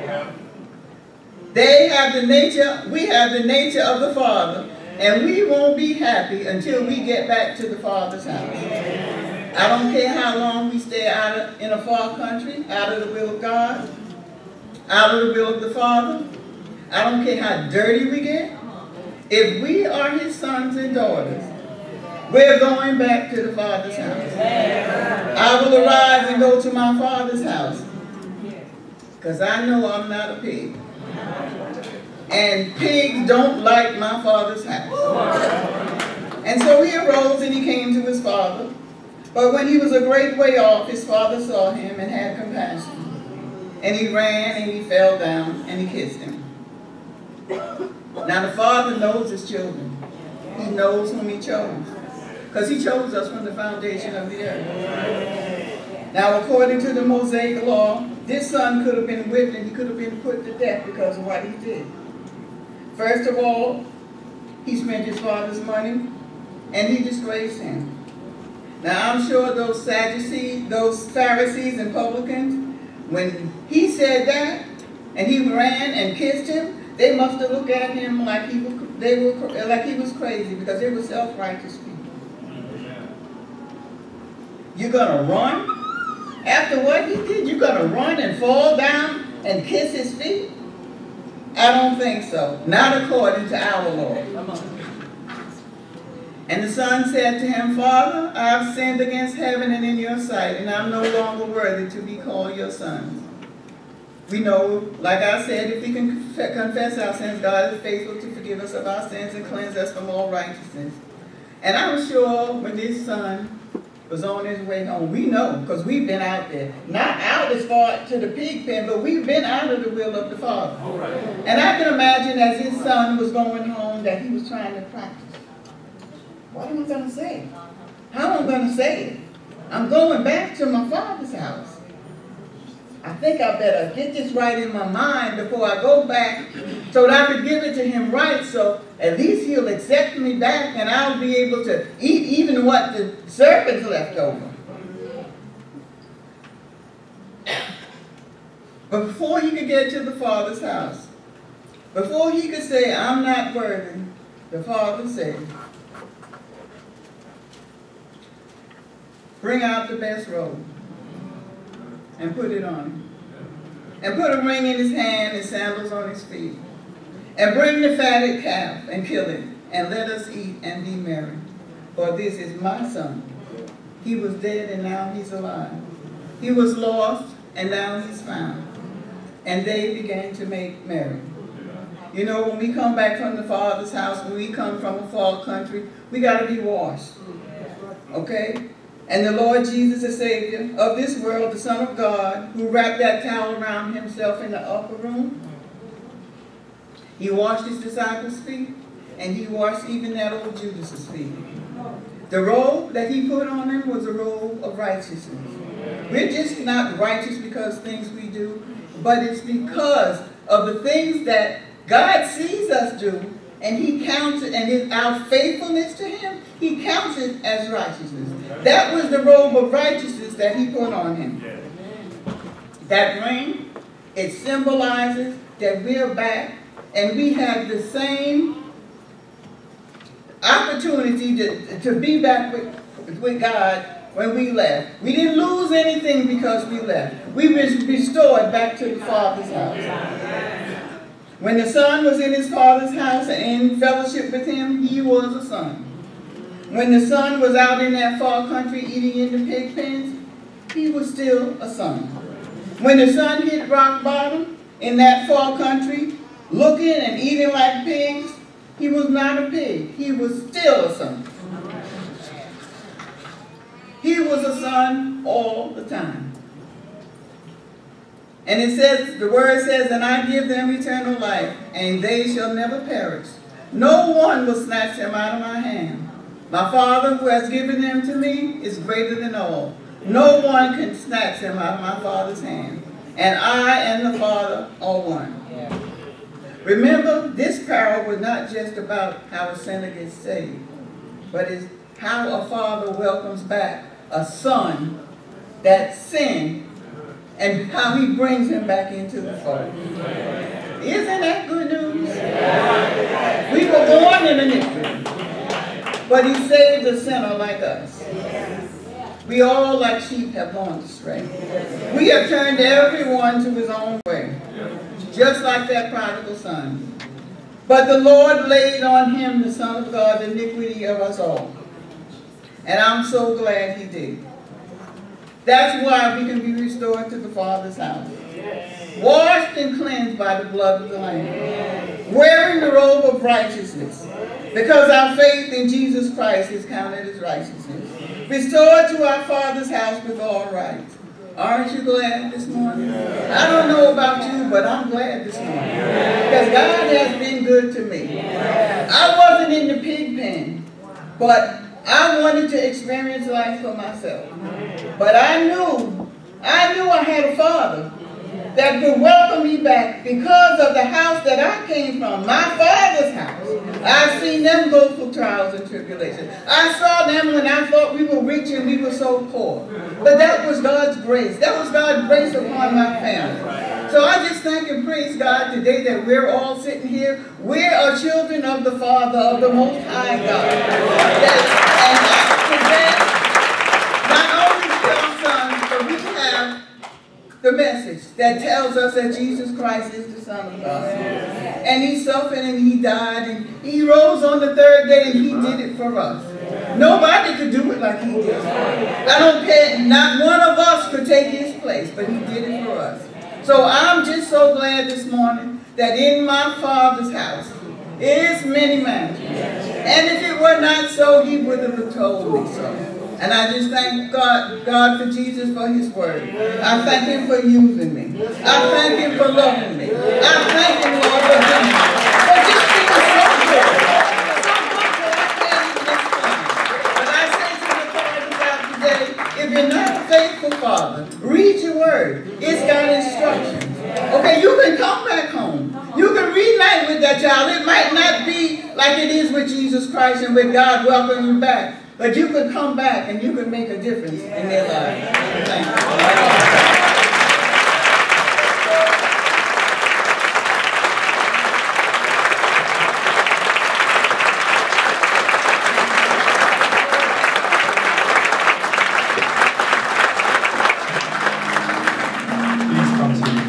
They have the nature, we have the nature of the Father, and we won't be happy until we get back to the Father's house. I don't care how long we stay in a far country, out of the will of God, out of the will of the Father. I don't care how dirty we get. If we are His sons and daughters, we're going back to the Father's house. I will arise and go to my Father's house, because I know I'm not a pig. And pigs don't like my Father's house. And so he arose and he came to his father. But when he was a great way off, his father saw him and had compassion. And he ran and he fell down and he kissed him. Now the Father knows his children. He knows whom he chose. Because he chose us from the foundation of the earth. Now according to the Mosaic law, this son could have been whipped and he could have been put to death because of what he did. First of all, he spent his father's money and he disgraced him. Now I'm sure those Sadducees, those Pharisees and publicans, when he said that and he ran and kissed him, they must have looked at him like he was crazy, because they were self-righteous people. You're gonna run? After what he did, you're gonna run and fall down and kiss his feet? I don't think so. Not according to our law. And the son said to him, Father, I have sinned against heaven and in your sight, and I'm no longer worthy to be called your son. We know, like I said, if we can confess our sins, God is faithful to forgive us of our sins and cleanse us from all righteousness. And I'm sure when this son was on his way home, we know, because we've been out there. Not out as far to the pig pen, but we've been out of the will of the Father. And I can imagine as his son was going home that he was trying to practice. What am I going to say? How am I going to say it? I'm going back to my father's house. I think I better get this right in my mind before I go back so that I could give it to him right, so at least he'll accept me back and I'll be able to eat even what the serpents left over. But before he could get to the Father's house, before he could say, I'm not worthy, the Father said, bring out the best robe and put it on him. And put a ring in his hand and sandals on his feet. And bring the fatted calf and kill it. And let us eat and be merry. For this is my son. He was dead and now he's alive. He was lost and now he's found. And they began to make merry. You know, when we come back from the Father's house, when we come from a far country, we got to be washed. Okay? And the Lord Jesus, the Savior of this world, the Son of God, who wrapped that towel around himself in the upper room, he washed his disciples' feet, and he washed even that old Judas's feet. The robe that he put on him was a robe of righteousness. We're just not righteous because things we do, but it's because of the things that God sees us do, and he counts it, and our faithfulness to him, he counts it as righteousness. That was the robe of righteousness that he put on him. That ring, it symbolizes that we're back, and we have the same opportunity to be back with God when we left. We didn't lose anything because we left. We were restored back to the Father's house. When the son was in his father's house and in fellowship with him, he was a son. When the son was out in that far country eating in the pig pens, he was still a son. When the son hit rock bottom in that far country, looking and eating like pigs, he was not a pig. He was still a son. He was a son all the time. And it says, the word says, and I give them eternal life, and they shall never perish. No one will snatch them out of my hand. My Father who has given them to me is greater than all. No one can snatch them out of my Father's hand. And I and the Father are one. Remember, this parable was not just about how a sinner gets saved, but it's how a father welcomes back a son that sinned and how he brings him back into the fold. Isn't that good news? We were born in iniquity, but he saved a sinner like us. We all, like sheep, have gone astray. We have turned everyone to his own way, just like that prodigal son. But the Lord laid on him, the Son of God, the iniquity of us all. And I'm so glad he did. That's why we can be restored to the Father's house. Washed and cleansed by the blood of the Lamb. Wearing the robe of righteousness. Because our faith in Jesus Christ is counted as righteousness. Restored to our Father's house with all rights. Aren't you glad this morning? I don't know about you, but I'm glad this morning. Because God has been good to me. I wasn't in the pig pen, but I wanted to experience life for myself. But I knew I had a Father that could welcome me back because of the house that I came from, my Father's house. I've seen them go through trials and tribulations. I saw them when I thought we were rich and we were so poor. But that was God's grace. That was God's grace upon my family. So I just thank and praise God today that we're all sitting here. We are children of the Father, of the Most High God. And today, not only we are sons, but we have the message that tells us that Jesus Christ is the Son of God. And he suffered and he died and he rose on the third day and he did it for us. Nobody could do it like he did. I don't care, not one of us could take his place, but he did it for us. So I'm just so glad this morning that in my Father's house is many mansions. And if it were not so, he would have told me so. And I just thank God for Jesus for his word. I thank him for using me. I thank him for loving me. I thank him, Lord, for doing me. For just being so good. So good that I can't even explain. But I say to the Father God today, if you're not a faithful Father, read your word. It's got instructions. Okay, you can come back home. You can reunite with that child. It might not be like it is with Jesus Christ and with God welcoming you back. But you can come back and you can make a difference in their lives. Thank you. Please come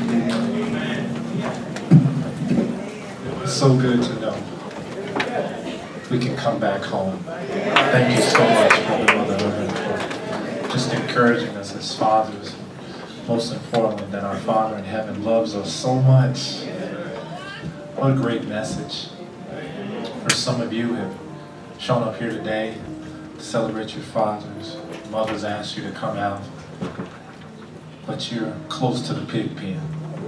to me. It's so good to know we can come back home. Thank you so much, Mother Irvin, for just encouraging us as fathers. Most importantly, that our Father in heaven loves us so much. What a great message. For some of you who have shown up here today to celebrate your fathers. Mothers asked you to come out, but you're close to the pig pen.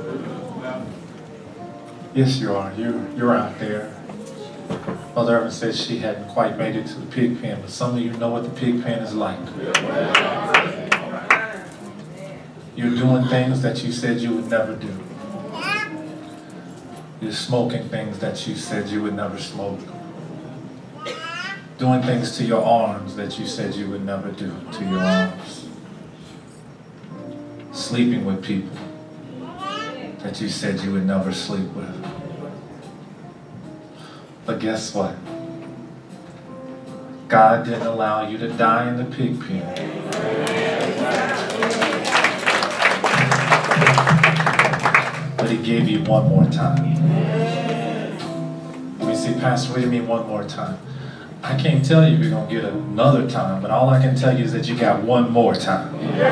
Yes, you are. You're out there. Mother Irvin said she hadn't quite made it to the pig pen, but some of you know what the pig pen is like. You're doing things that you said you would never do. You're smoking things that you said you would never smoke. Doing things to your arms that you said you would never do to your arms. Sleeping with people that you said you would never sleep with. But guess what? God didn't allow you to die in the pig pen. But he gave you one more time. Let me see, Pastor, what do you mean one more time? I can't tell you you're going to get another time, but all I can tell you is that you got one more time.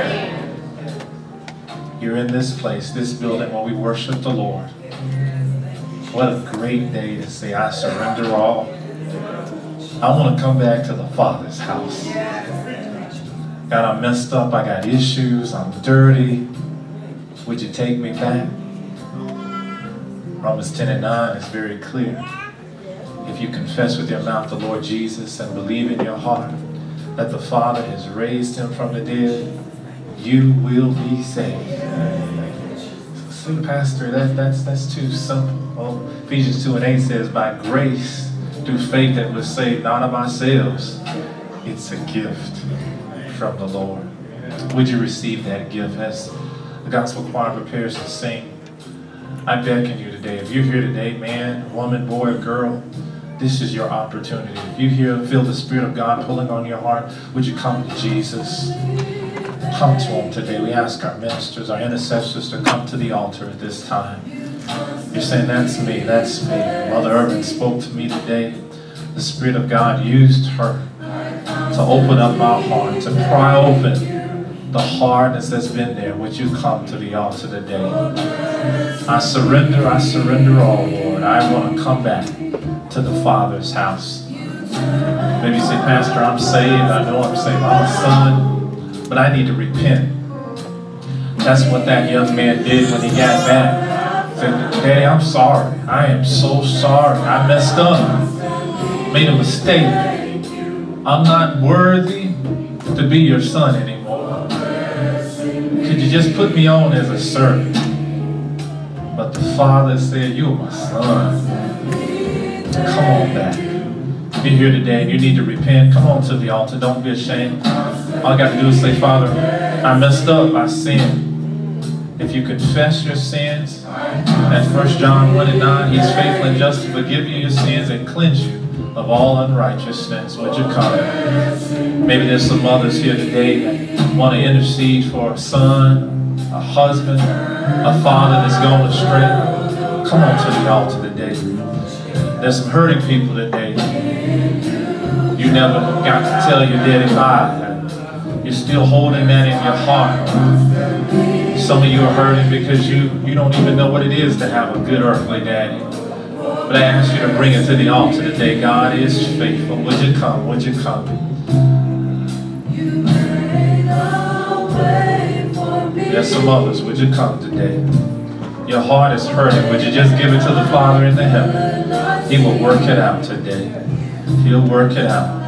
You're in this place, this building where we worship the Lord. What a great day to say, I surrender all. I want to come back to the Father's house. God, I'm messed up. I got issues. I'm dirty. Would you take me back? Romans 10:9 is very clear. If you confess with your mouth the Lord Jesus and believe in your heart that the Father has raised him from the dead, you will be saved. See, Pastor, that's too simple. Well, Ephesians 2:8 says, by grace, through faith that we're saved, not of ourselves. It's a gift from the Lord. Would you receive that gift as the gospel choir prepares to sing? I beckon you today, if you're here today, man, woman, boy, or girl, this is your opportunity. If you feel the Spirit of God pulling on your heart, would you come to Jesus? Come to him today. We ask our ministers, our intercessors to come to the altar at this time. You're saying, that's me, that's me. Mother Irvin spoke to me today. The Spirit of God used her to open up my heart, to pry open the hardness that's been there. Would you come to the altar today? I surrender all, Lord. I want to come back to the Father's house. Maybe you say, Pastor, I'm saved. I know I'm saved. I'm a son. But I need to repent. That's what that young man did when he got back. He said, Daddy, I'm sorry. I am so sorry. I messed up. Made a mistake. I'm not worthy to be your son anymore. Could you just put me on as a servant? But the Father said, you're my son. Come on back. If you're here today and you need to repent, come on to the altar. Don't be ashamed. All I got to do is say, Father, I messed up. I sinned. If you confess your sins, at 1 John 1:9, he's faithful and just to forgive you your sins and cleanse you of all unrighteousness. Would you come? Maybe there's some mothers here today that want to intercede for a son, a husband, a father that's gone astray. Come on to the altar today. There's some hurting people today. You never got to tell your daddy bye. You're still holding that in your heart. Some of you are hurting because you don't even know what it is to have a good earthly daddy. But I ask you to bring it to the altar today. God is faithful. Would you come? Would you come? There's some others. Would you come today? Your heart is hurting. Would you just give it to the Father in the heaven? He will work it out today. He'll work it out.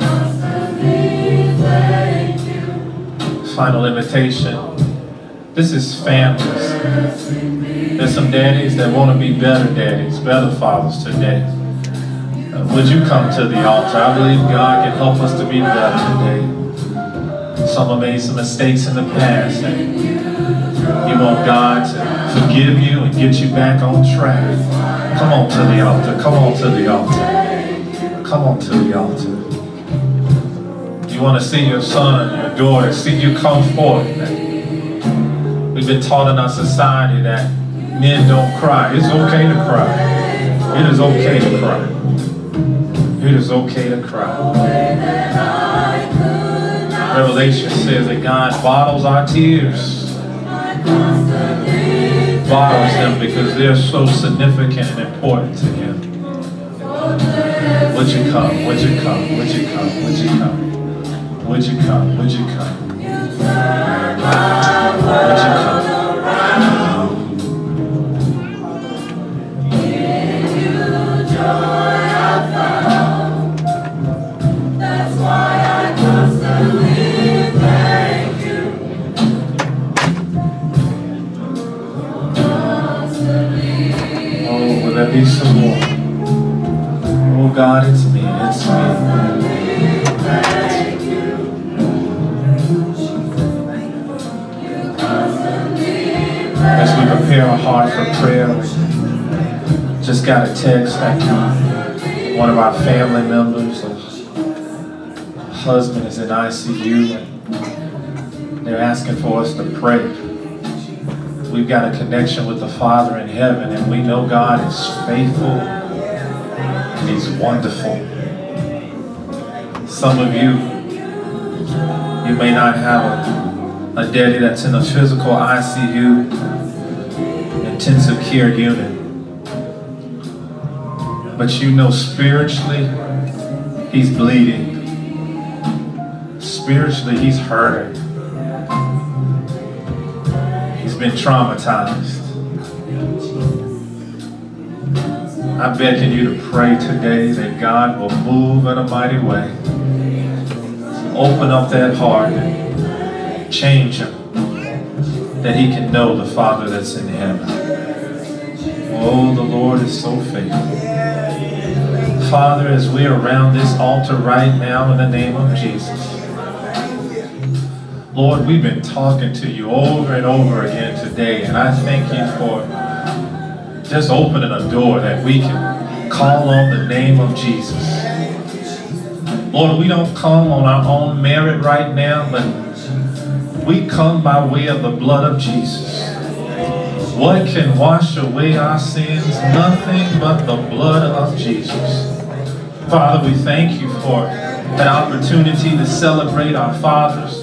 Final invitation. This is families. There's some daddies that want to be better daddies, better fathers today. Would you come to the altar? I believe God can help us to be better today. Some have made some mistakes in the past, and you want God to forgive you and get you back on track. Come on to the altar. Come on to the altar. Come on to the altar. You want to see your son, your daughter, see you come forth. We've been taught in our society that men don't cry. It's okay to cry. It is okay to cry. It is okay to cry. Revelation says that God bottles our tears. Bottles them because they're so significant and important to Him. Would you come? Would you come? Would you come? Would you come? Would you come? Would you come? Would you come? There be some more. Oh God, it's me, it's me. As we prepare our heart for prayer, just got a text that one of our family members, a husband is in ICU, and they're asking for us to pray. We've got a connection with the Father in heaven, and we know God is faithful and He's wonderful. Some of you may not have a daddy that's in a physical ICU, intensive care unit, but you know spiritually he's bleeding. Spiritually, he's hurting. He's been traumatized. I beckon you to pray today that God will move in a mighty way. Open up that heart and change him, that he can know the Father that's in heaven. Oh, the Lord is so faithful. Father, as we are around this altar right now in the name of Jesus, Lord, we've been talking to you over and over again today, and I thank you for just opening a door that we can call on the name of Jesus. Lord, we don't come on our own merit right now, but we come by way of the blood of Jesus. What can wash away our sins? Nothing but the blood of Jesus. Father, we thank you for the opportunity to celebrate our fathers.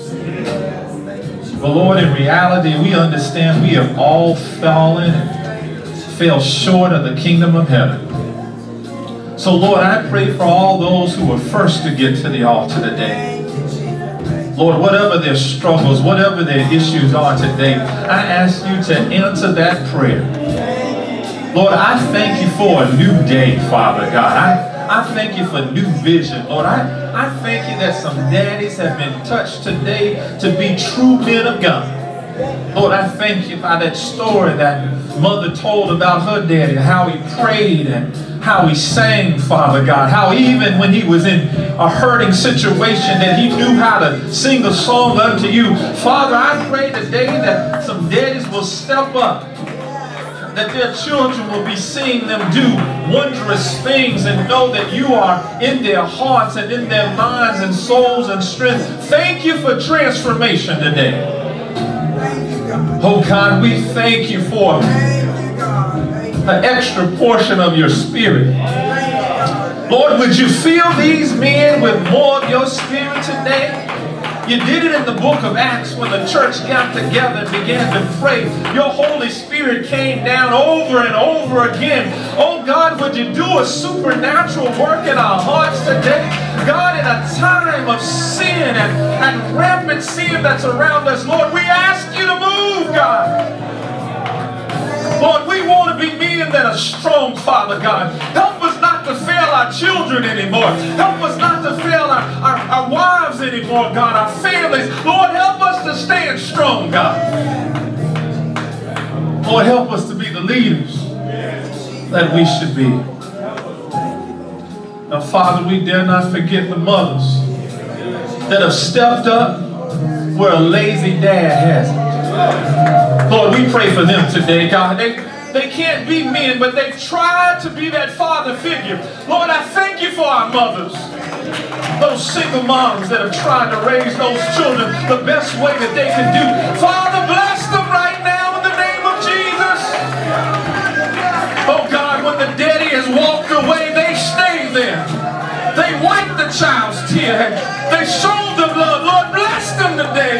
But Lord, in reality, we understand we have all fallen and fell short of the kingdom of heaven. So Lord, I pray for all those who were first to get to the altar today. Lord, whatever their struggles, whatever their issues are today, I ask you to answer that prayer. Lord, I thank you for a new day, Father God. I thank you for new vision. Lord, I thank you that some daddies have been touched today to be true men of God. Lord, I thank you by that story that mother told about her daddy, how he prayed and how he sang, Father God, how even when he was in a hurting situation that he knew how to sing a song unto you. Father, I pray today that some daddies will step up, that their children will be seeing them do wondrous things and know that you are in their hearts and in their minds and souls and strength. Thank you for transformation today. Oh God, we thank you for an extra portion of your spirit. Lord, would you fill these men with more of your spirit today? You did it in the book of Acts when the church got together and began to pray. Your Holy Spirit came down over and over again. Oh God, would you do a supernatural work in our hearts today? God, in a time of sin and rampant sin that's around us, Lord, we ask you to move, God. Lord, we want to be men that are strong, Father God. Help us not to fail our children anymore. Help us not to fail our wives anymore, God, our families. Lord, help us to stand strong, God. Lord, help us to be the leaders that we should be. Now, Father, we dare not forget the mothers that have stepped up where a lazy dad hasn't. Lord, we pray for them today, God. They can't be men, but they've tried to be that father figure. Lord, I thank you for our mothers. Those single moms that have tried to raise those children the best way that they can do. Father, bless them right now in the name of Jesus. Oh God, when the daddy has walked away, they stay there. They wipe the child's tear. They show them love. Lord, bless them today.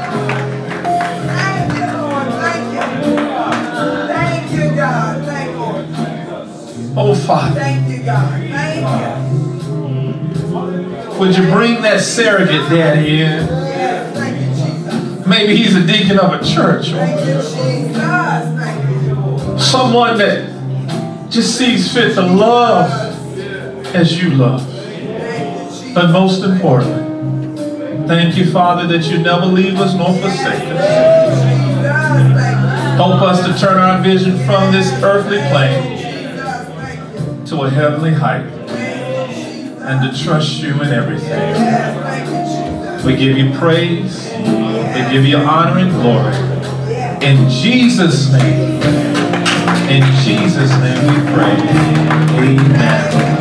God, thank you. Oh, Father. Thank you, God. Thank you. Would you bring that surrogate daddy in? Yes, thank you, Jesus. Maybe he's a deacon of a church. Thank you, Jesus. Thank you. Someone that just sees fit to love as you love. But most importantly, thank you, Father, that you never leave us nor forsake us. Help us to turn our vision from this earthly plane to a heavenly height and to trust you in everything. We give you praise. We give you honor and glory. In Jesus' name. In Jesus' name we pray. Amen.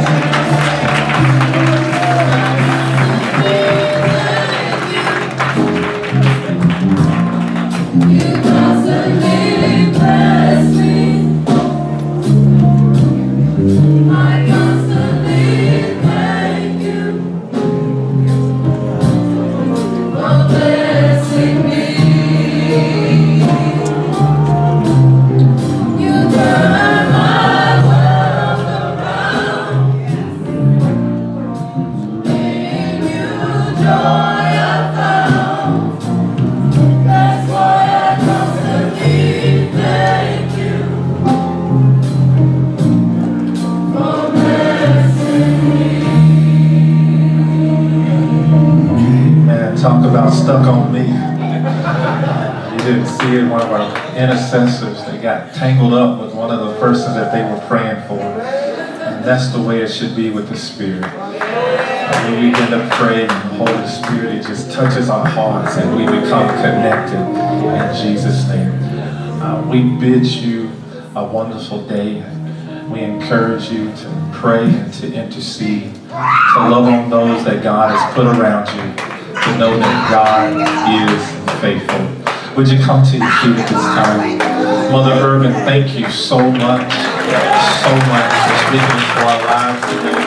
didn't see it. One of our intercessors, they got tangled up with one of the persons that they were praying for. And that's the way it should be with the Spirit. When we begin to pray, the Holy Spirit, it just touches our hearts and we become connected in Jesus' name. We bid you a wonderful day. We encourage you to pray and to intercede, to love on those that God has put around you, to know that God is faithful. Would you come to your feet at this time? Mother Irvin, thank you so much for speaking into our lives today.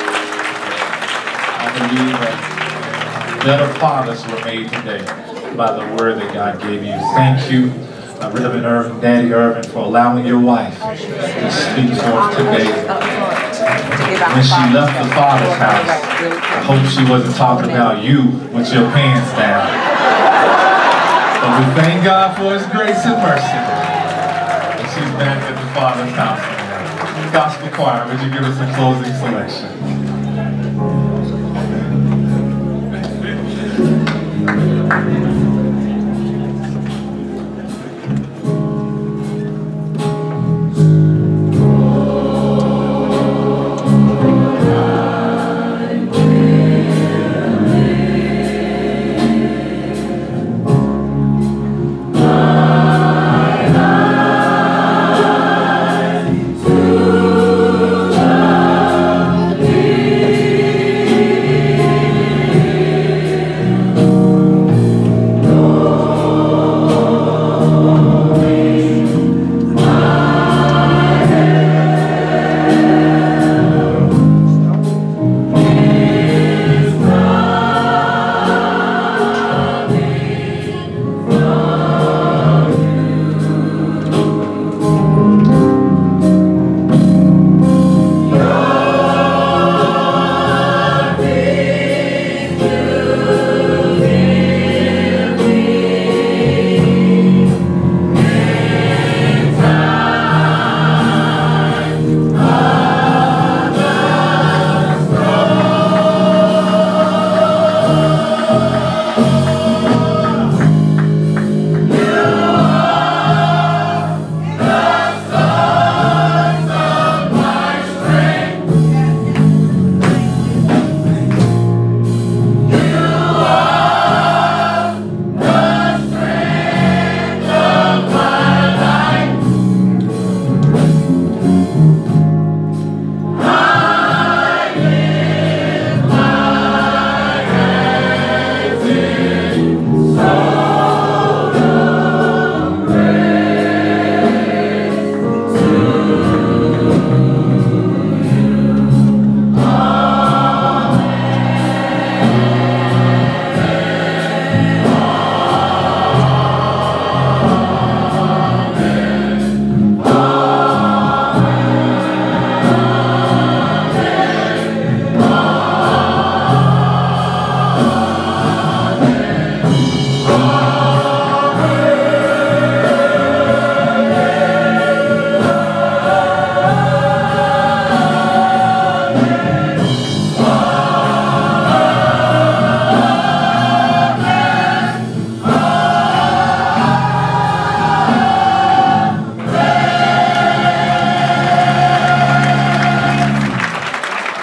I believe that better fathers were made today by the word that God gave you. Thank you, Reverend Irvin, Daddy Irvin, for allowing your wife to speak forth today. When she left the Father's house, I hope she wasn't talking about you with your pants down. But we thank God for His grace and mercy. And she's back at the Father's house now. Gospel choir, would you give us a closing selection?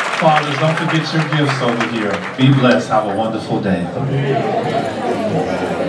Don't forget your gifts over here. Be blessed. Have a wonderful day.